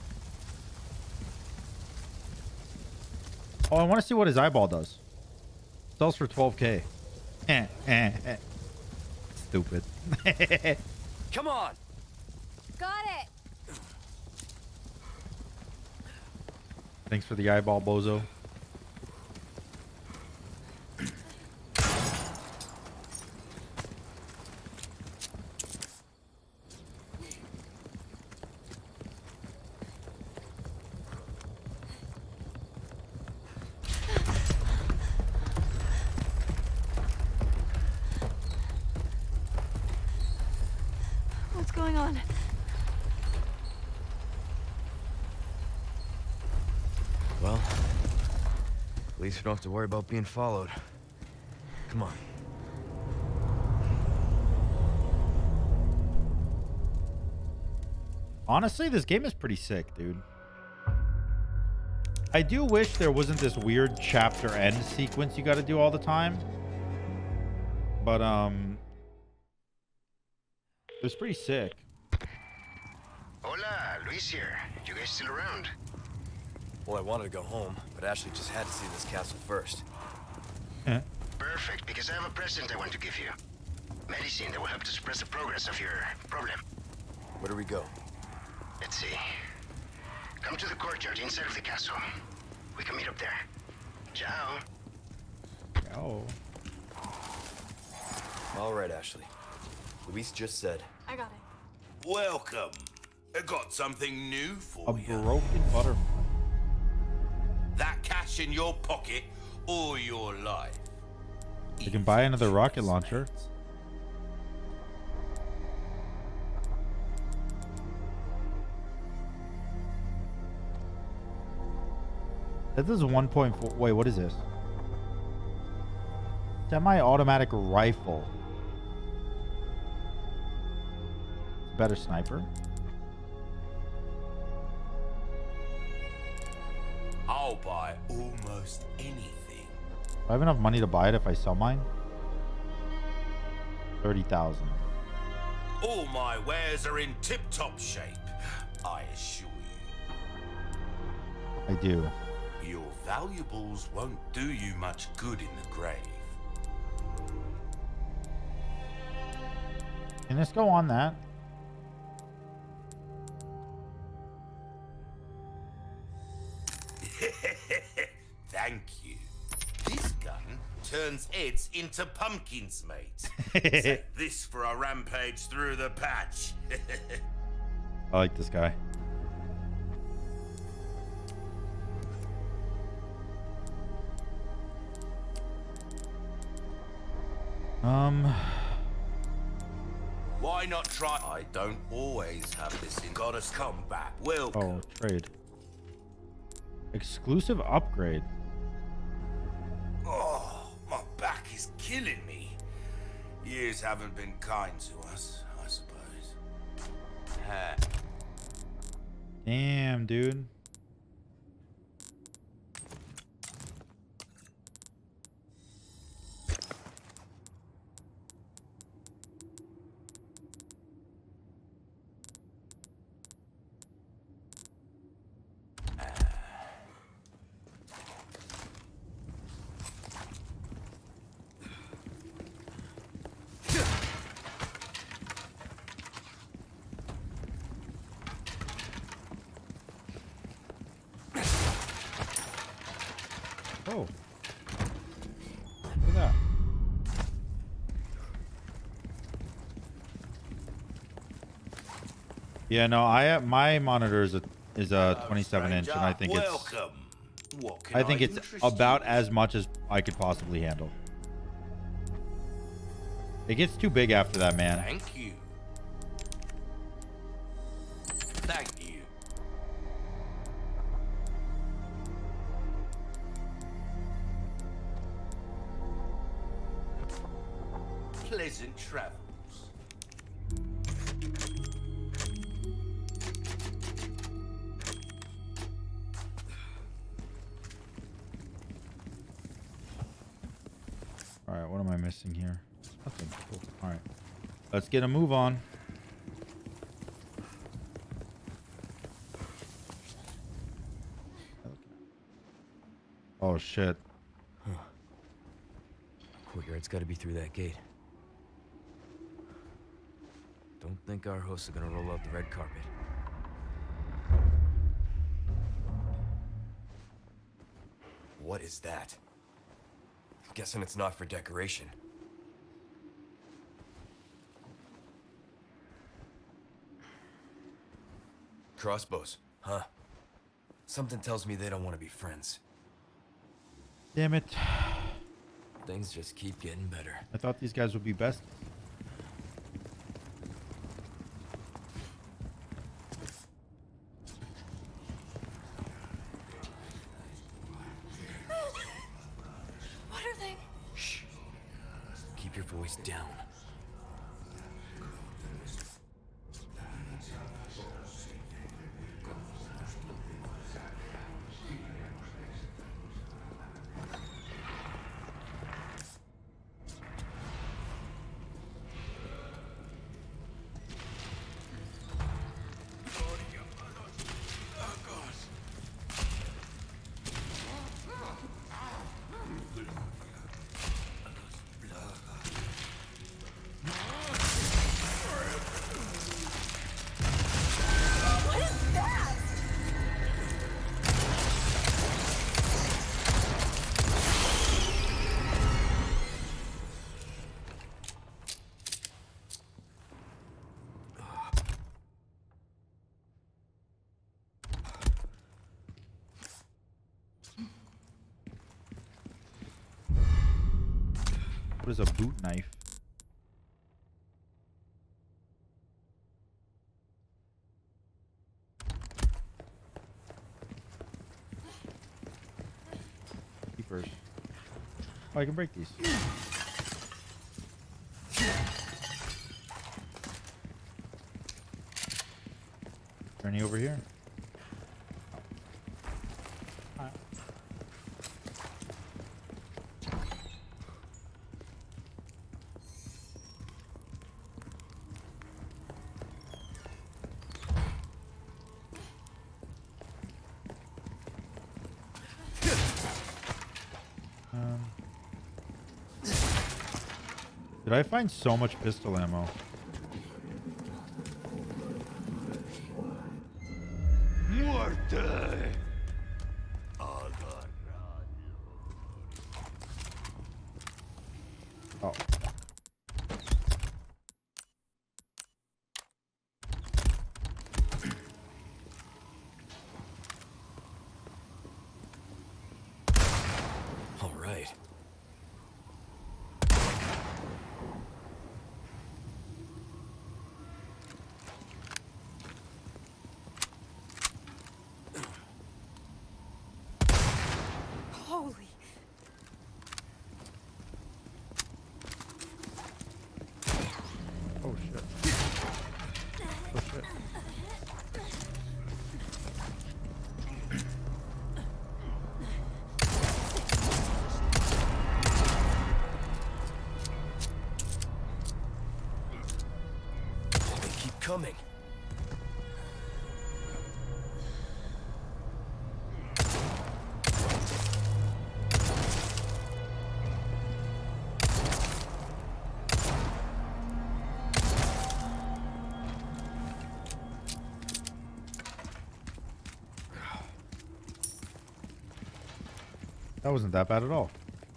Oh, I want to see what his eyeball does. Sells for twelve K. Eh, eh, eh. Stupid. Come on. Got it. Thanks for the eyeball, bozo. What's going on? Well, at least we don't have to worry about being followed. Come on. Honestly, this game is pretty sick, dude. I do wish there wasn't this weird chapter end sequence you got to do all the time. But, um... it was pretty sick. Hola, Luis here. You guys still around? Well, I wanted to go home, but Ashley just had to see this castle first. Eh. Perfect, because I have a present I want to give you. Medicine that will help to suppress the progress of your problem. Where do we go? Let's see. Come to the courtyard inside of the castle. We can meet up there. Ciao. Oh. All right, Ashley. Luis just said. I got it. Welcome. I got something new for A you. broken butterfly. That cash in your pocket or your life. You can buy another rocket launcher. That does one point four. Wait, what is this? Semi-automatic rifle. Better sniper. I'll buy almost anything. Do I have enough money to buy it if I sell mine? thirty thousand. All my wares are in tip-top shape, I assure you. I do. Your valuables won't do you much good in the grave. Can this go on that? Thank you. This gun turns heads into pumpkins, mate. Take this for a rampage through the patch. I like this guy. Um... Why not try? I don't always have this in. Got us come back. Welcome. Oh, trade. Exclusive upgrade. Oh, my back is killing me. Years haven't been kind to us, I suppose. Ha. Damn, dude. Oh. Look at that. Yeah, no, I have my monitor is a is a twenty-seven inch, and I think it's Welcome. What can I think it's interest about you? as much as I could possibly handle. It gets too big after that, man. Thank you. Thank you. Pleasant travels. All right, what am I missing here? Nothing. Cool. All right, let's get a move on. Oh shit. Huh. Courtyard's got to be through that gate. Don't think our hosts are gonna roll out the red carpet. What is that? Guessing it's not for decoration. Crossbows, huh? Something tells me they don't want to be friends. Damn it. Things just keep getting better. I thought these guys would be best. What are they? Shh. Keep your voice down. What is a boot knife? Keepers. Oh, I can break these. Is there any over here? Did I find so much pistol ammo? Muerte! Oh. All right. Holy. Oh shit. Oh shit. They keep coming. That wasn't that bad at all.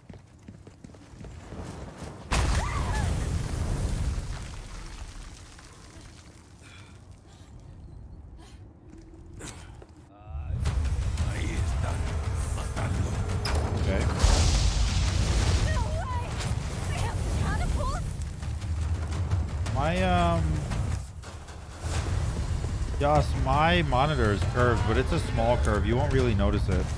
Okay. No way! They have catapults? My um Yes, my monitor is curved, but it's a small curve. You won't really notice it.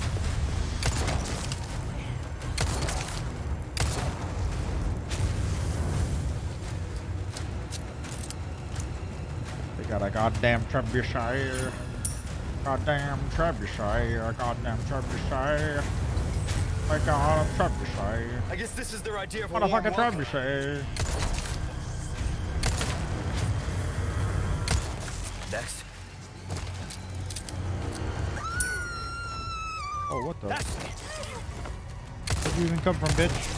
They got a goddamn trebuchet. Goddamn trebuchet. Goddamn trebuchet. I got a trebuchet. I guess this is their idea of a What a warm fucking welcome. trebuchet. Next. Oh, what the? That's Where'd you even come from, bitch?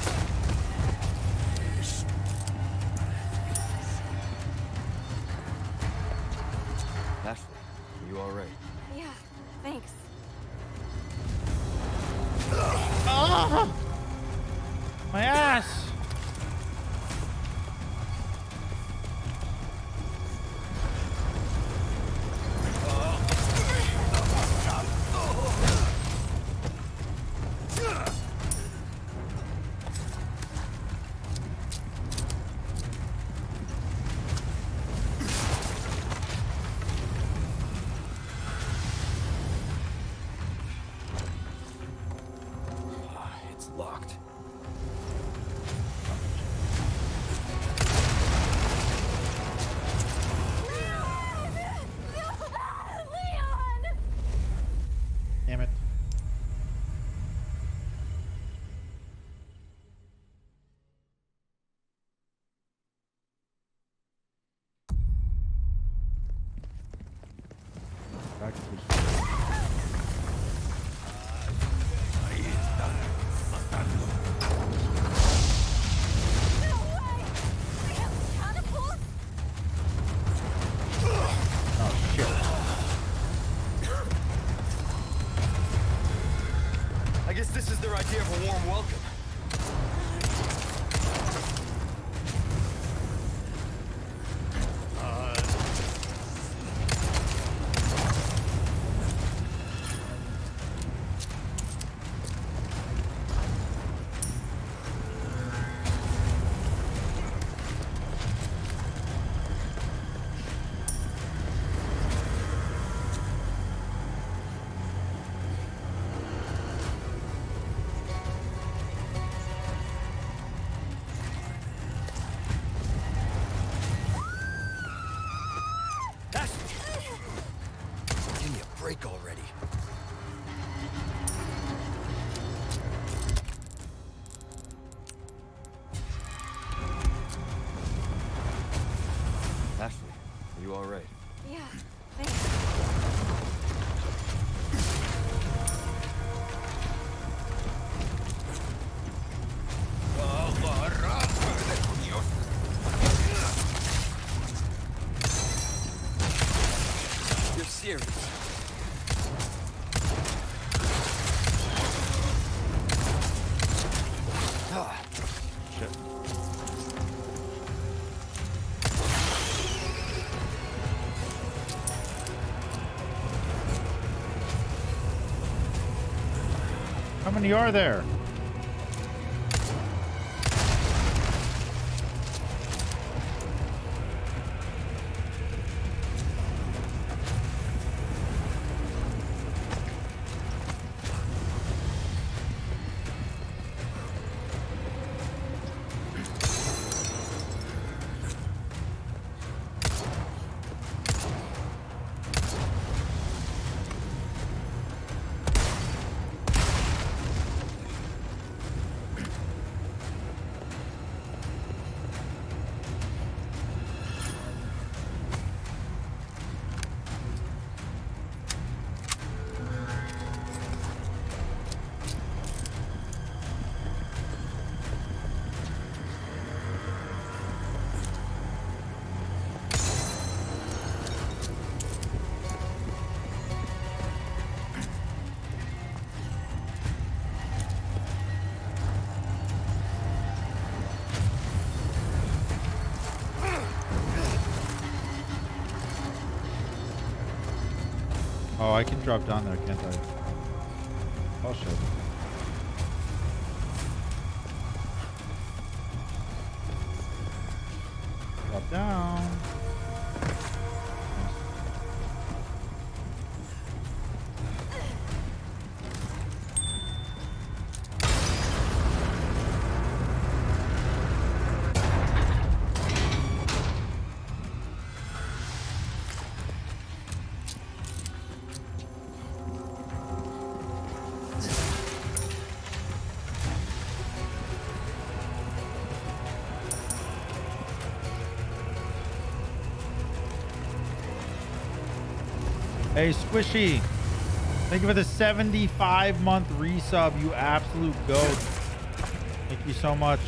Ashley, are you all right? Yeah, thanks. Ah! My ass! It's locked. Leon! Damn it. Back to the No way! They have catapults? Oh shit. I guess this is their idea of a warm welcome. Give me a break already. Ashley, are you all right? Yeah, thanks. You're serious. Ah, Shit. How many are there? Oh, I can drop down there, can't I? Oh shit. Drop down. Hey, Squishy. Thank you for the seventy-five month resub, you absolute goat. Thank you so much.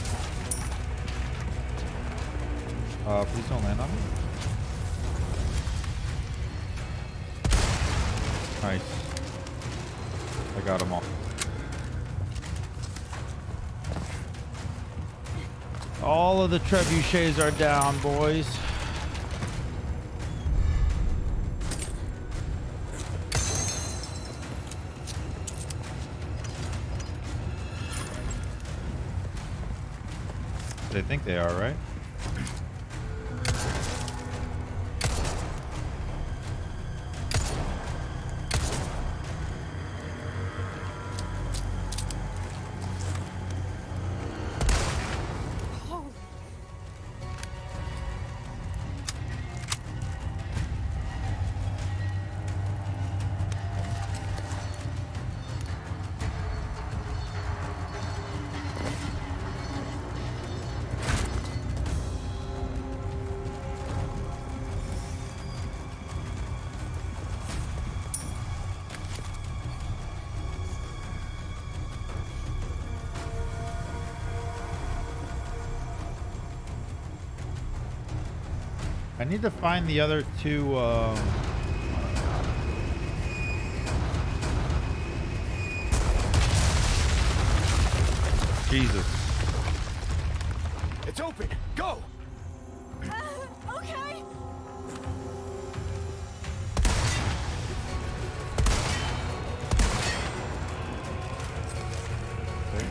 Uh, please don't land on me. Nice. I got them all. All of the trebuchets are down, boys. They think they are, right? I need to find the other two. Um... Jesus. It's open. Go. Uh, okay. Okay.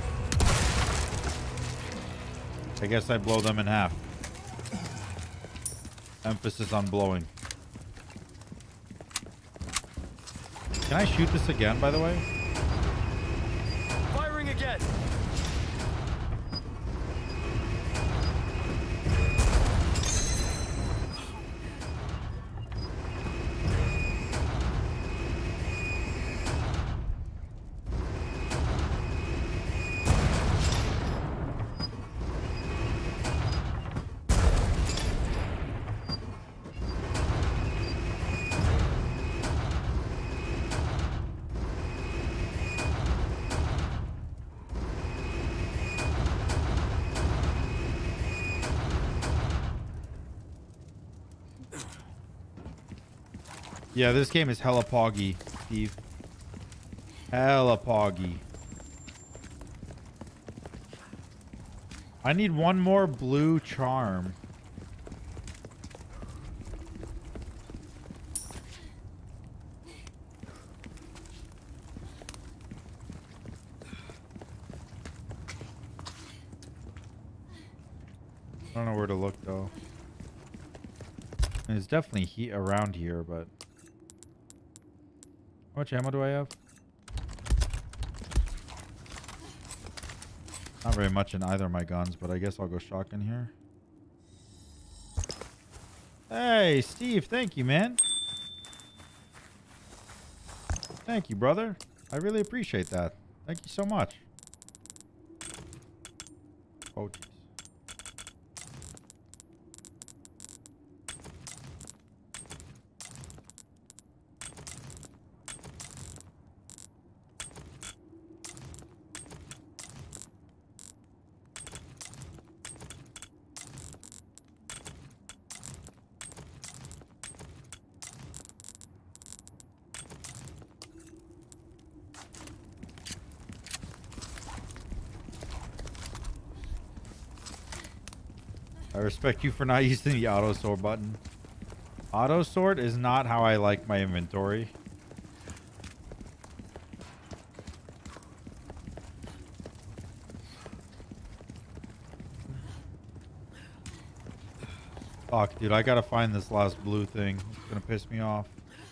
I guess I blow them in half. Emphasis on blowing. Can I shoot this again, by the way? Firing again. Yeah, this game is hella poggy, Steve. Hella poggy. I need one more blue charm. I don't know where to look though. And it's definitely he around here, but how much ammo do I have? Not very much in either of my guns, but I guess I'll go shotgun here. Hey, Steve, thank you, man. Thank you, brother. I really appreciate that. Thank you so much. Oh, jeez. I respect you for not using the auto sword button. Auto sword is not how I like my inventory. Fuck, dude, I gotta find this last blue thing. It's gonna piss me off.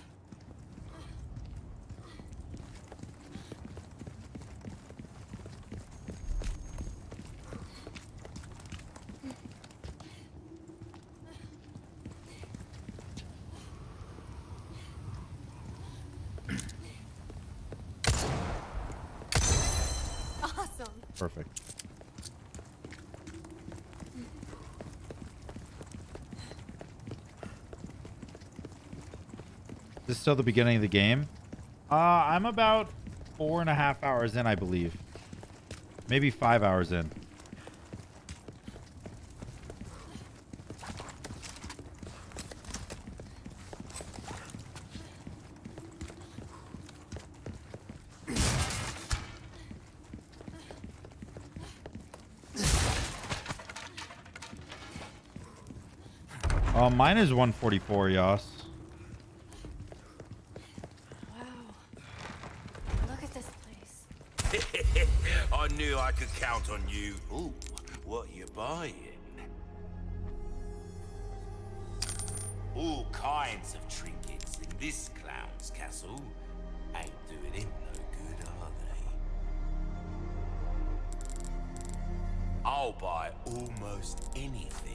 Perfect. Is this still the beginning of the game? Uh, I'm about four and a half hours in, I believe. Maybe five hours in. Oh, mine is one forty-four, Yas. Wow. Look at this place. I knew I could count on you. Ooh, what you buying? All kinds of trinkets in this clown's castle. Ain't doing him no good, are they? I'll buy almost anything.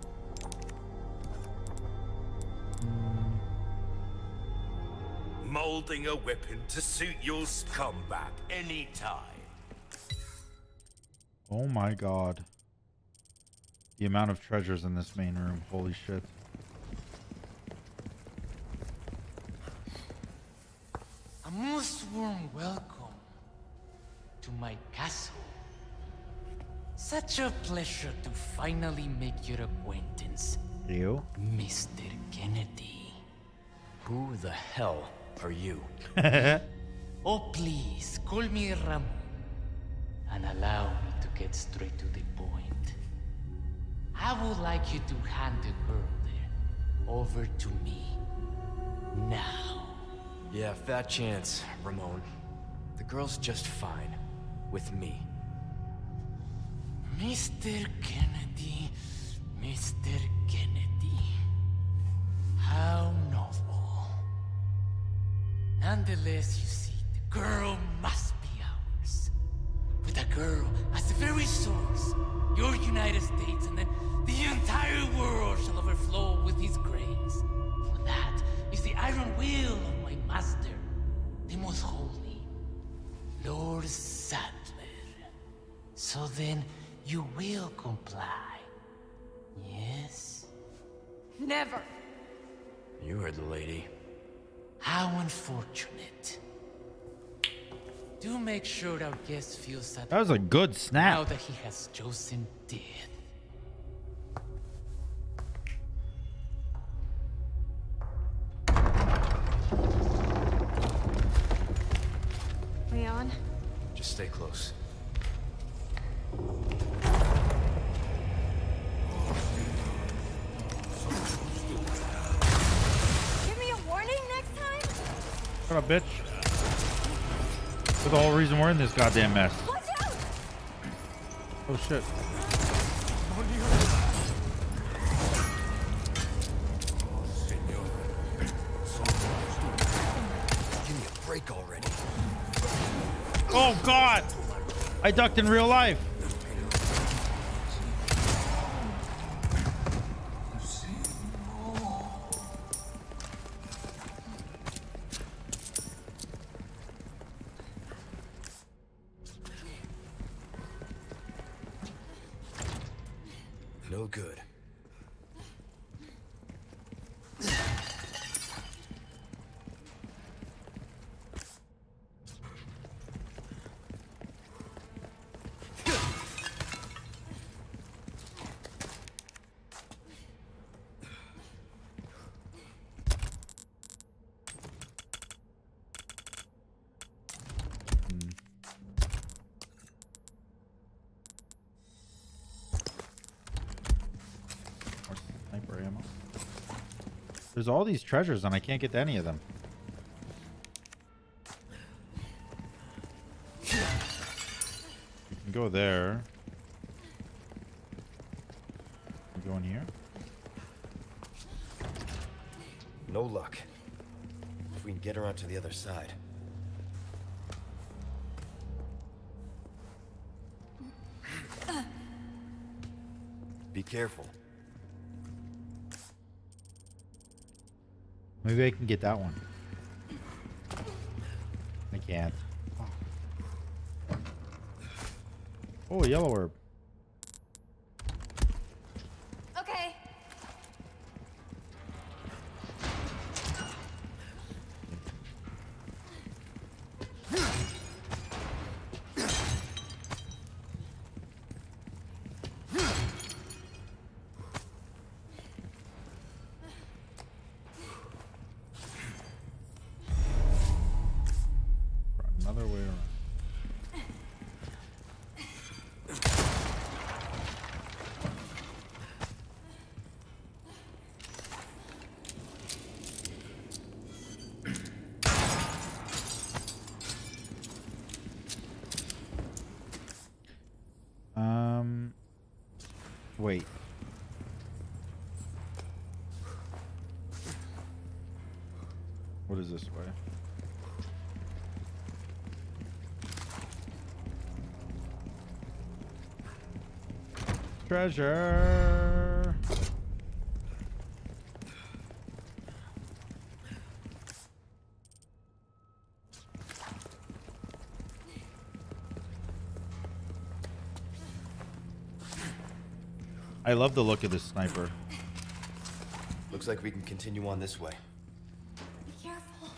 Molding a weapon to suit your scumbag anytime. Oh my god. The amount of treasures in this main room. Holy shit. A most warm welcome to my castle. Such a pleasure to finally make your acquaintance, You? Mister Kennedy. Who the hell are you? Oh, please, call me Ramon. And allow me to get straight to the point. I would like you to hand the girl there over to me. Now. Yeah, fat chance, Ramon. The girl's just fine. With me. Mister Kennedy, Mister Kennedy. How novel. Nonetheless, you see, the girl must be ours. With a girl as the very source, your United States and then the entire world shall overflow with his grace. For that is the iron will of my master, the most holy, Lord Saddler. So then, you will comply, yes? Never. You heard the lady. How unfortunate. Do make sure our guest feels that That was a good now snap. that he has chosen death. Leon? Just stay close. Give me a warning next time? Shut up, bitch. That's the whole reason we're in this goddamn mess. Watch out! Oh shit. Give me a break already. Oh god! I ducked in real life. No good. Sniper ammo. There's all these treasures and I can't get to any of them. You can go there. You go in here. No luck. If we can get around to the other side. Be careful. Maybe I can get that one. I can't. Oh, a yellow herb. Okay. What is this way? Treasure. I love the look of this sniper. Looks like we can continue on this way. Be careful.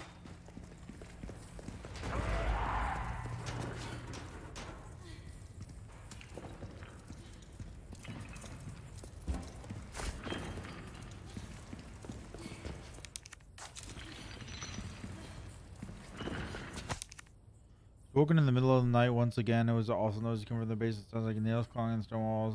Woken in the middle of the night once again. It was also noisy coming from the base. It sounds like nails clawing in stone walls.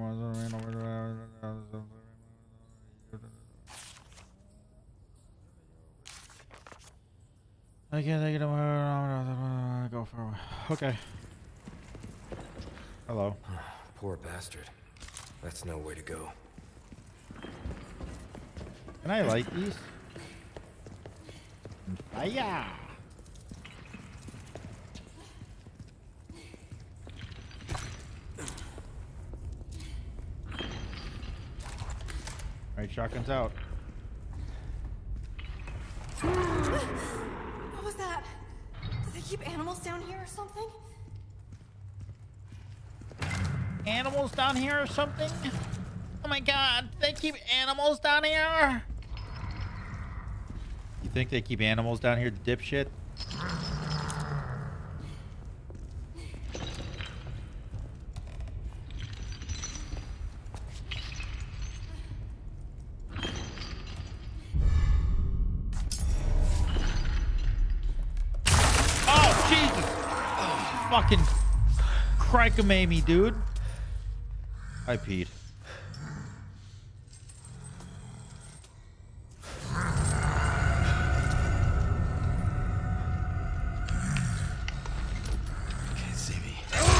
I can't take it away. Go for a okay. Hello. Poor bastard. That's no way to go. Can I light these? Fire! Alright, shotgun's out. What was that? Did they keep animals down here or something? Animals down here or something? Oh my god, they keep animals down here? You think they keep animals down here, dipshit? Oh, Jesus! Oh, fucking crikey me, dude. I peed. Can't see me.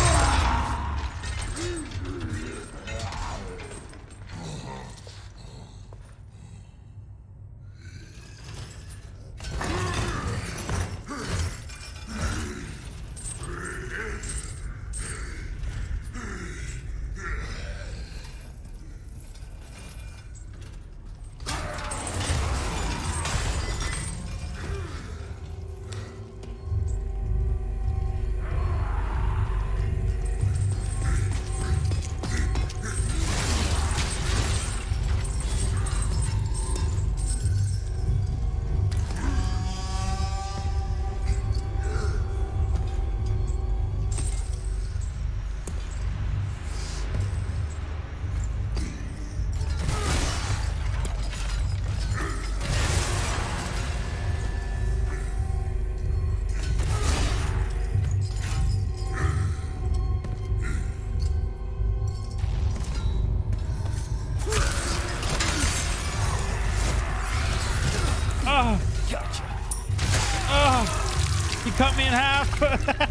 Cut me in half.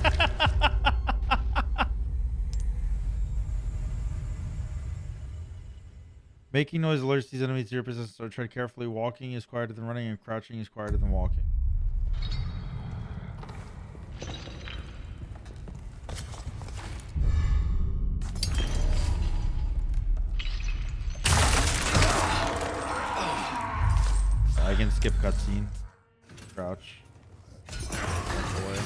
Making noise alerts these enemies to your presence, so tread carefully. Walking is quieter than running, and crouching is quieter than walking. I can skip cutscene. Crouch. Boy.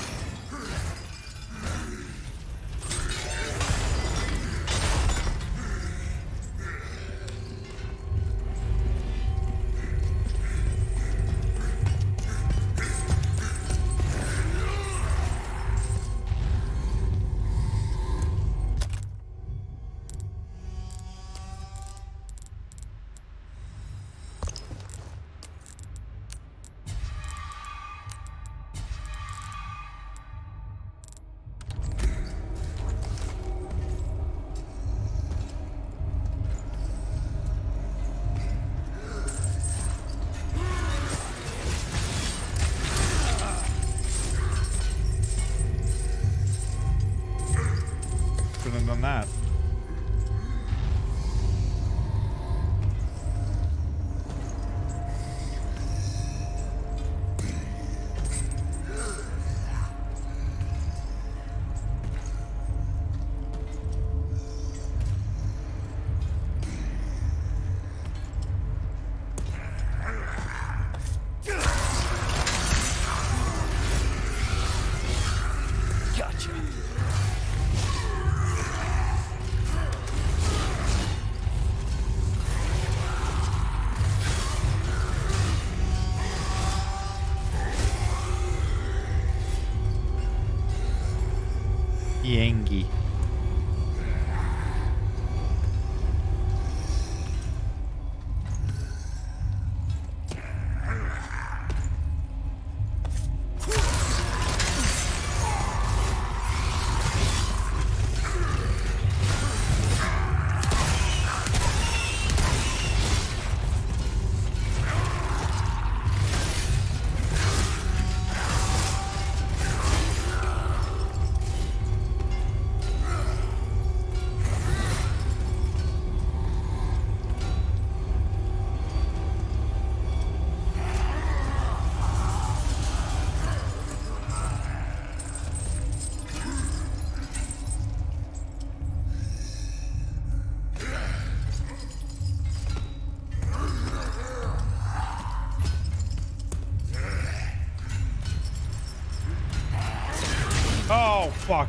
fuck.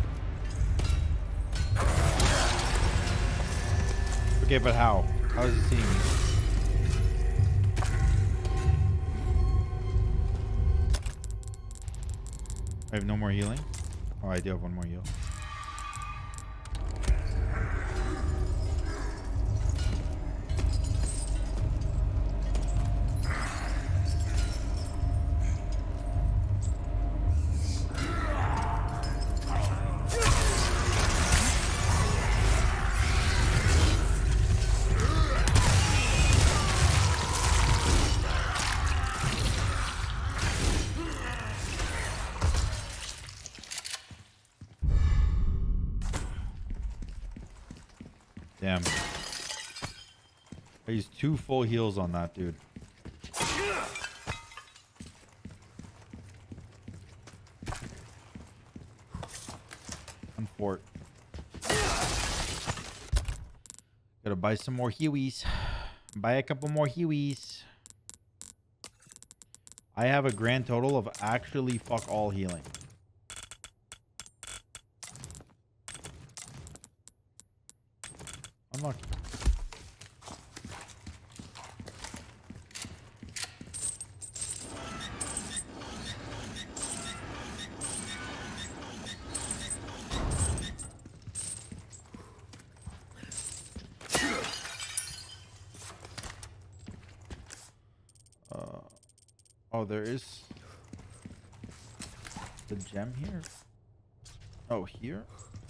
Okay, but how? How is he seeing me? I have no more healing. Oh, I do have one more heal. Damn. I used two full heals on that dude. One fort. Gotta buy some more Hueys. Buy a couple more Hueys. I have a grand total of actually fuck all healing. Unlucky. Uh, oh, there is the gem here. Oh, here?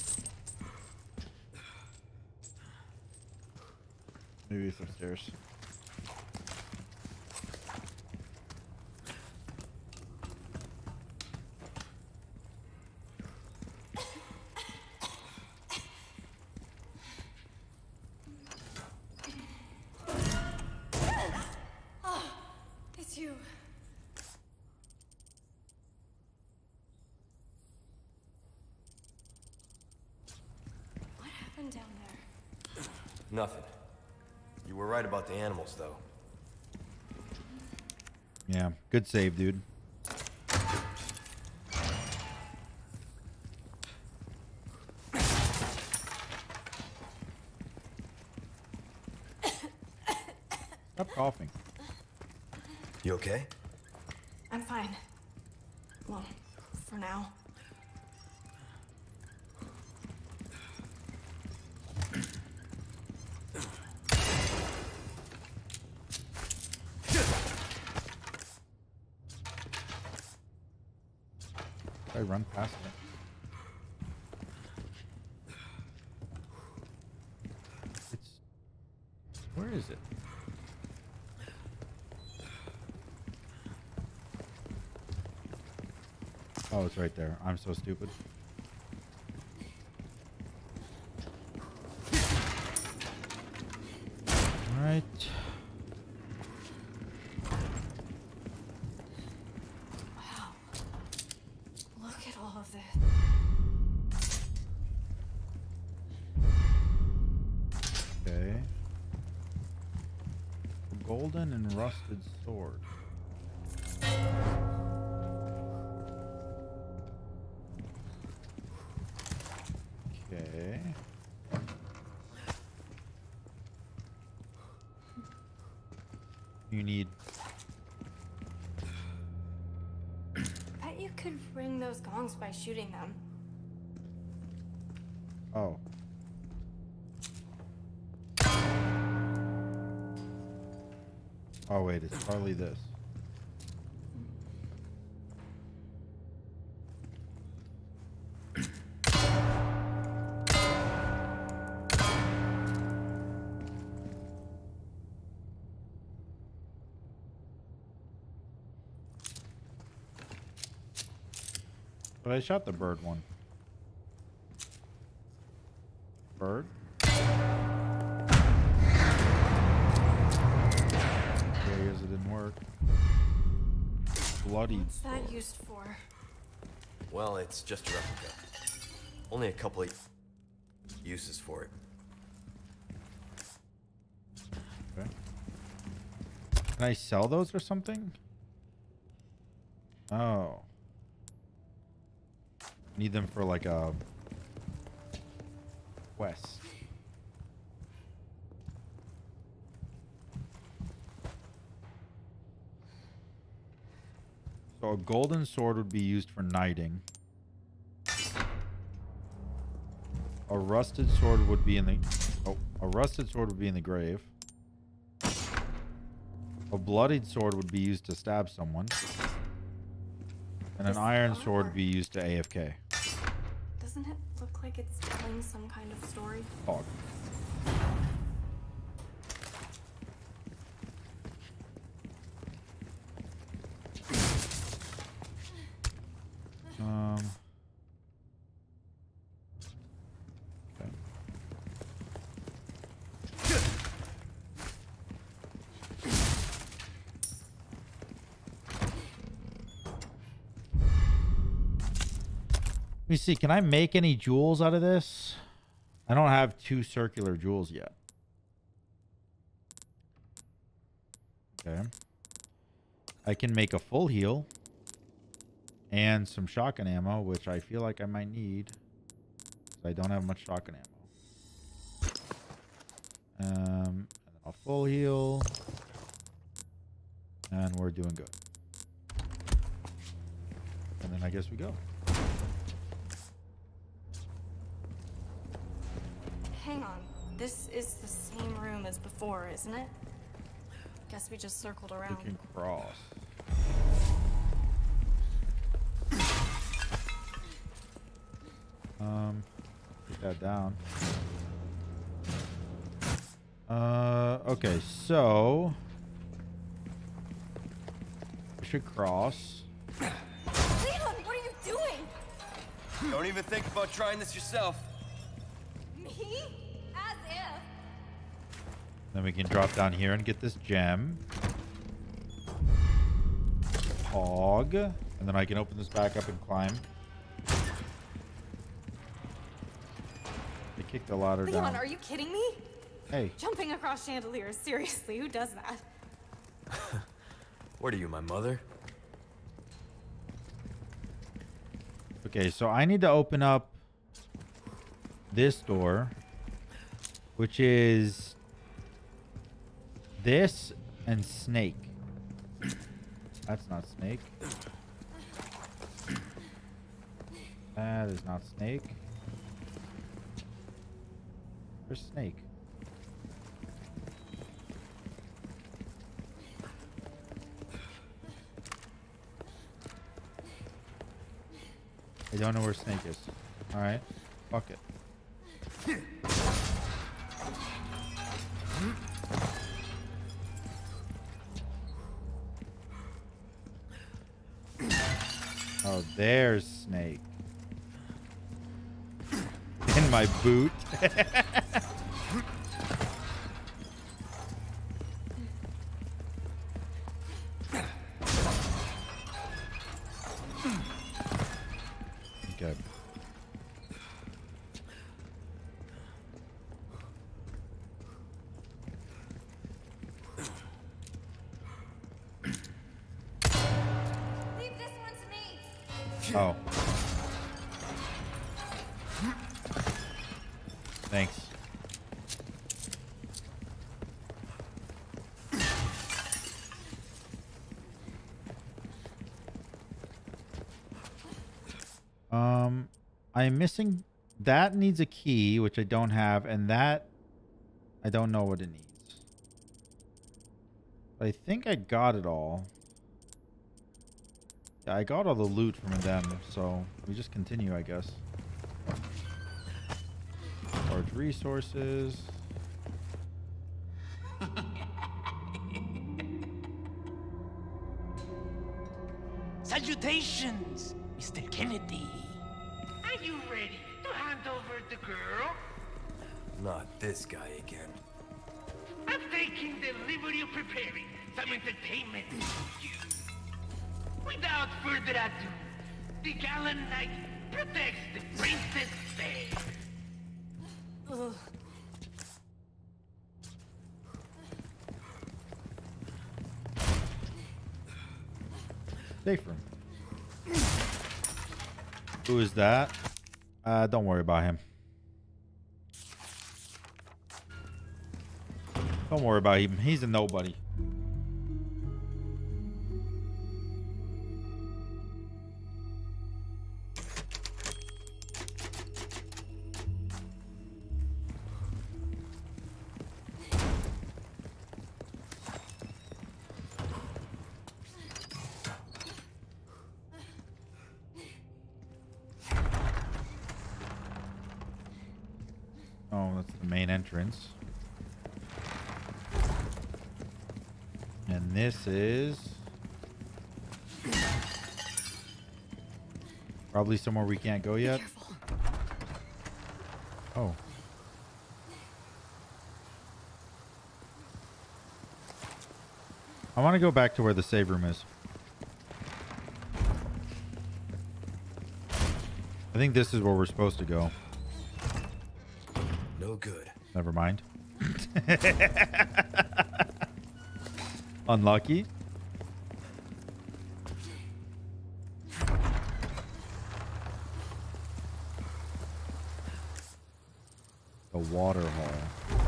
Maybe it's upstairs. Oh, it's you. What happened down there? Nothing. You were right about the animals, though. Yeah, good save, dude. Stop coughing. You okay? I'm fine. Well, for now. I run past it. It's where is it? Oh, it's right there. I'm so stupid. All right. Of this. Okay. A golden and rusted sword. Okay. You need. Bet you could ring those gongs by shooting them. Oh. Oh wait, it's probably this. But I shot the bird one. Bird? Areas it didn't work. Bloody. What's that used for? Well, it's just a replica. Only a couple of uses for it. Okay. Can I sell those or something? Oh. Need them for like a quest. So a golden sword would be used for knighting. A rusted sword would be in the oh, a rusted sword would be in the grave. A bloodied sword would be used to stab someone. And an iron sword would be used to A F K. Doesn't it look like it's telling some kind of story? Fog. Um. Okay. Let me see. Can I make any jewels out of this? I don't have two circular jewels yet. Okay. I can make a full heal. And some shotgun ammo, which I feel like I might need. I don't have much shotgun ammo. Um, a full heal. And we're doing good. And then I guess we go. Hang on. This is the same room as before, isn't it? Guess we just circled around. We can cross. Um, put that down. Uh, okay, so we should cross. Leon, what are you doing? Don't even think about trying this yourself. Me? As if. Then we can drop down here and get this gem. Hog. And then I can open this back up and climb. They kicked the ladder down. Leon, are you kidding me? Hey. Jumping across chandeliers. Seriously, who does that? What are you, my mother? Okay, so I need to open up this door, which is this and snake. That's not snake. That is not snake. Where's snake? I don't know where snake is. Alright. Fuck it. Oh, there's snake. In my boot. Okay. Leave this one to me. Oh. Thanks. Um, I'm missing. That needs a key, which I don't have, and that I don't know what it needs. I think I got it all. Yeah, I got all the loot from them, so we just continue, I guess. Large resources. Salutations, Mister Kennedy. Are you ready to hand over the girl? Not this guy again. I'm taking the liberty of preparing some entertainment for you. Without further ado, the gallant knight protects the Princess Faye. Ugh. Safe room. Who is that? Uh, don't worry about him. Don't worry about him. He's a nobody. Oh, that's the main entrance. And this is probably somewhere we can't go yet. Oh. I want to go back to where the save room is. I think this is where we're supposed to go. No good. Never mind. Unlucky. The water hall.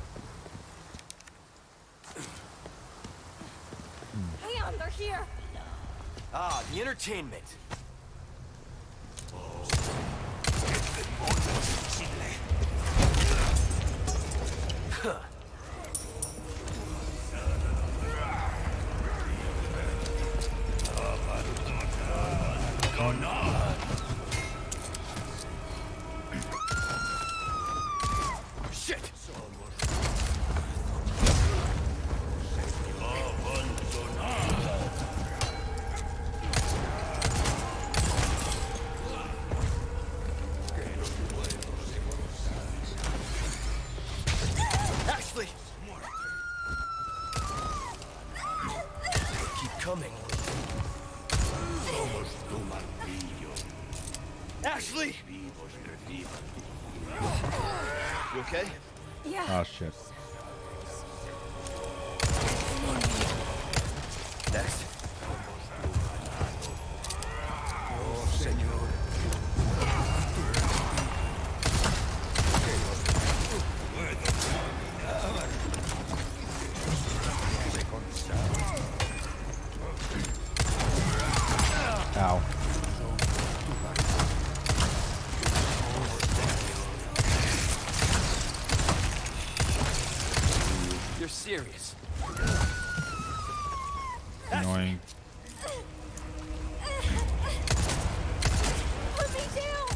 Hang on, they're here. Ah, the entertainment. Huh. Shit. Ashley. Keep coming. Ashley! You okay? Yeah. Oh shit. Next. Oh, senor. Ow. You're serious. Annoying. Put me down.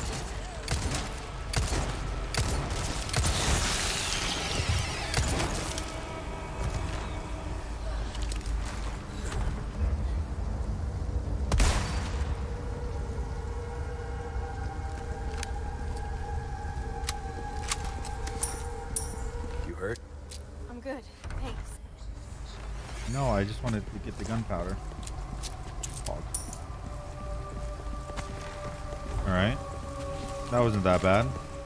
You hurt? I'm good. Thanks. No, I just wanted to get the gunpowder. Fog. All right. That wasn't that bad.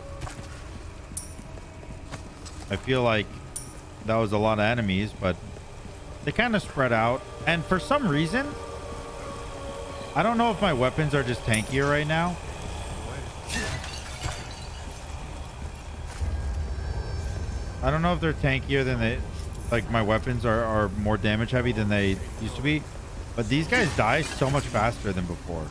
I feel like that was a lot of enemies, but they kind of spread out. And for some reason, I don't know if my weapons are just tankier right now. I don't know if they're tankier than they, like my weapons are, are more damage heavy than they used to be, but these guys die so much faster than before.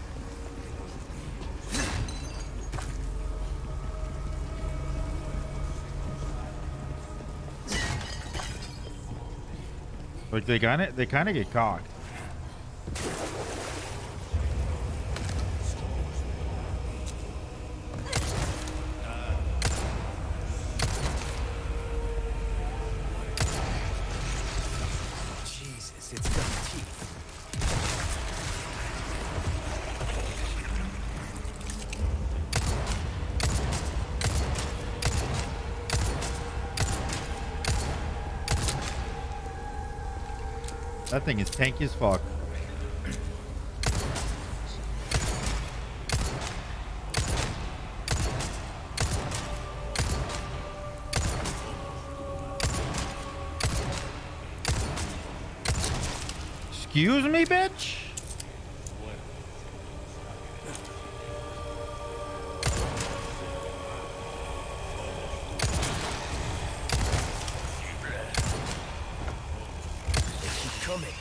Like they kind of they kind of get cocked. Jesus, it's got teeth. That thing is tanky as fuck. Excuse me, bitch? coming.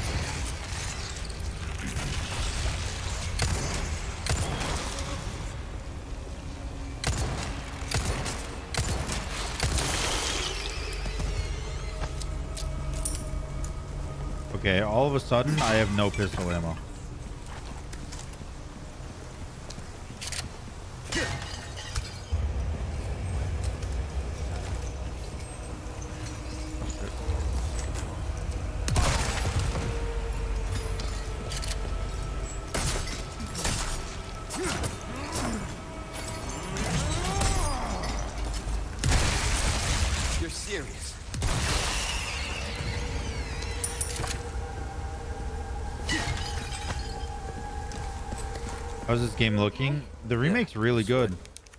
Okay, all of a sudden, I have no pistol ammo. You're serious. How's this game looking? The remake's really good.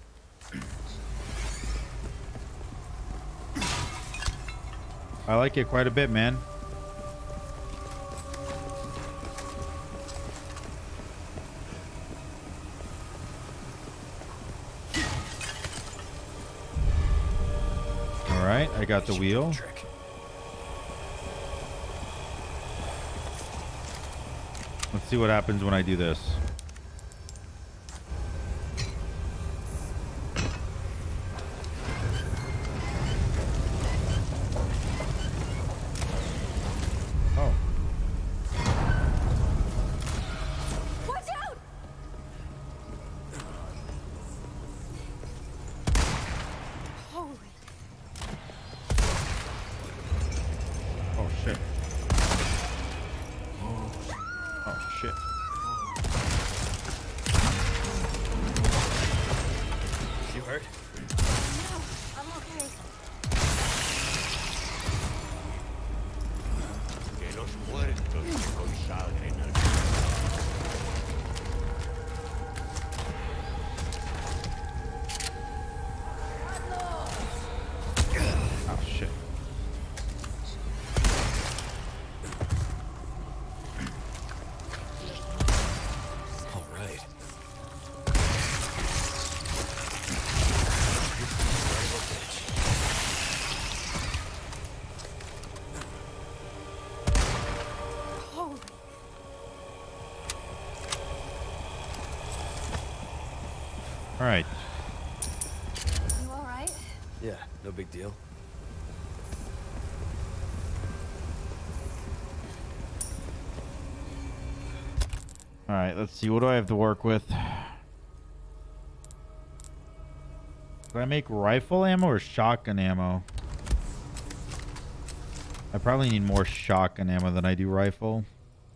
I like it quite a bit, man. All right, I got the wheel. Let's see what happens when I do this. All right. You all right? Yeah, no big deal. All right, let's see. What do I have to work with? Do I make rifle ammo or shotgun ammo? I probably need more shotgun ammo than I do rifle.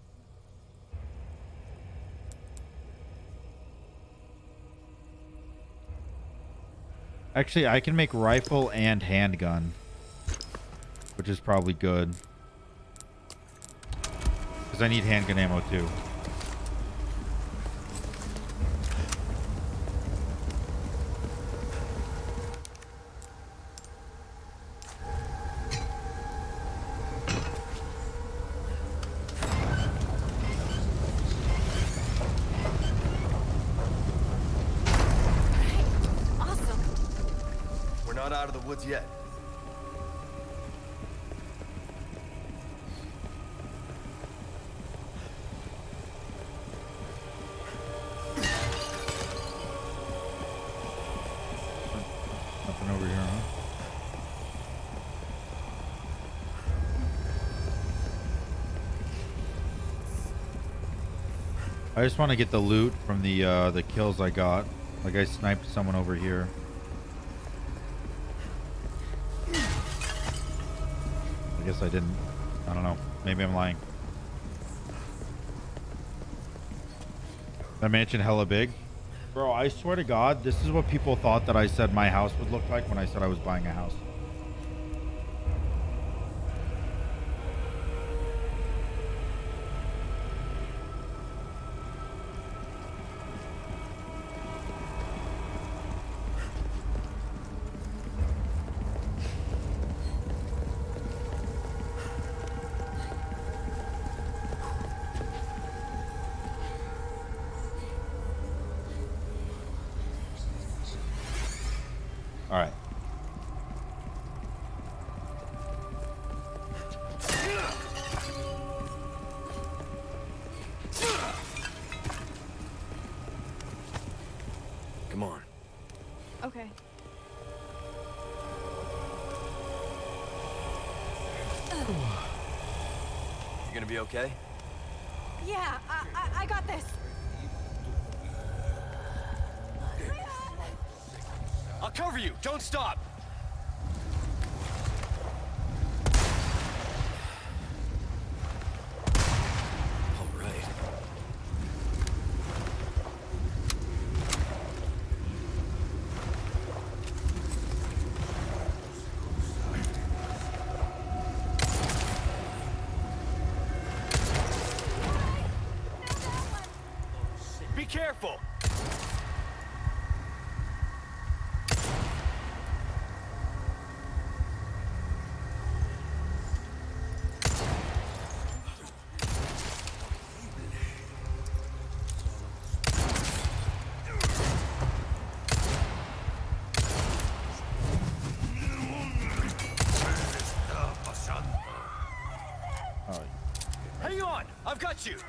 Actually, I can make rifle and handgun, which is probably good. Because I need handgun ammo too. Not out of the woods yet. Nothing over here, huh? I just want to get the loot from the uh, the kills I got. Like I sniped someone over here. I guess I didn't. I don't know. Maybe I'm lying. That mansion hella big. Bro, I swear to God, this is what people thought that I said my house would look like when I said I was buying a house. All right. You gonna be okay? Yeah, I, I, I got this. I'll cover you. Don't stop. All right. Be careful. Hang on! I've got you!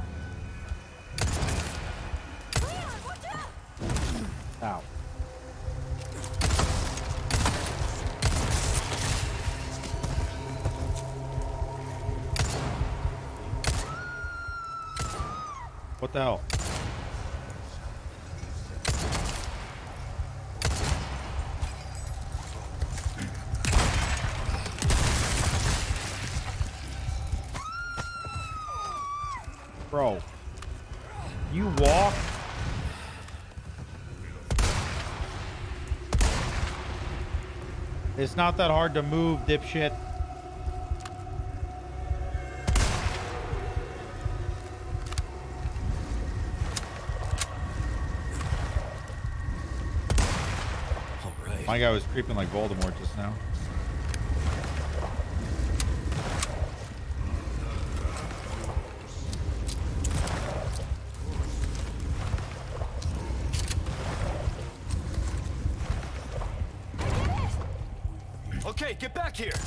Ow. What the hell? Bro, you walk. It's not that hard to move, dipshit. All right. My guy was creeping like Voldemort just now. Okay, get back here.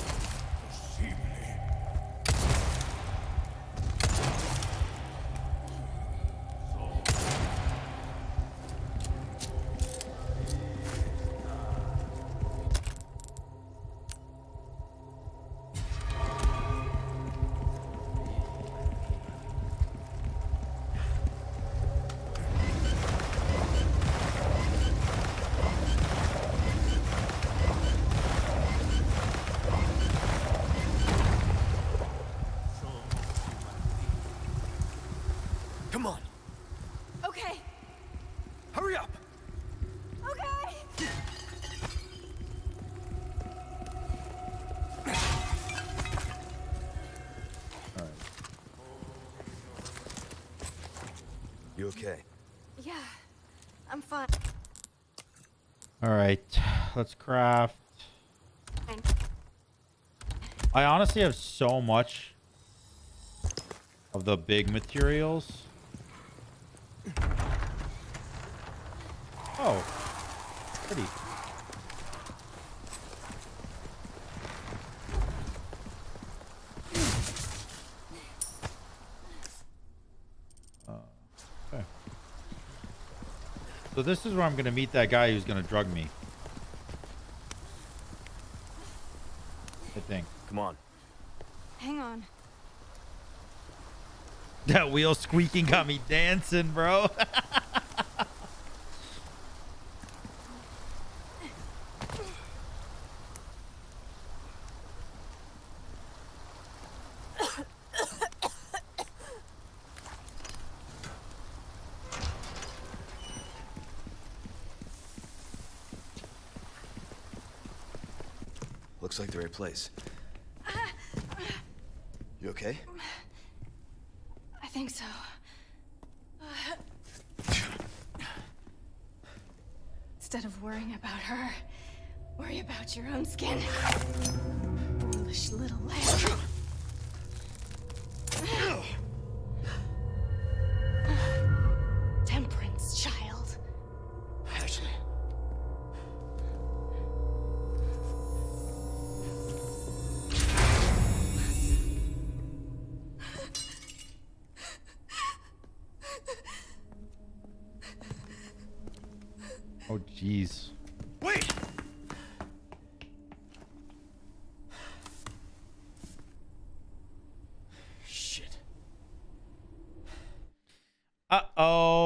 Come on. Okay. Hurry up. Okay. All right. You okay? Yeah, I'm fine. All right. Let's craft. Fine. I honestly have so much of the big materials. Oh, pretty. Uh, okay. So this is where I'm going to meet that guy who's going to drug me. I think. Come on. Hang on. That wheel squeaking got me dancing, bro. Looks like the right place. You okay? I think so. Instead of worrying about her, worry about your own skin. Foolish little lamb. Temperance, child. Ashley. Oh, jeez. Wait! Uh-oh.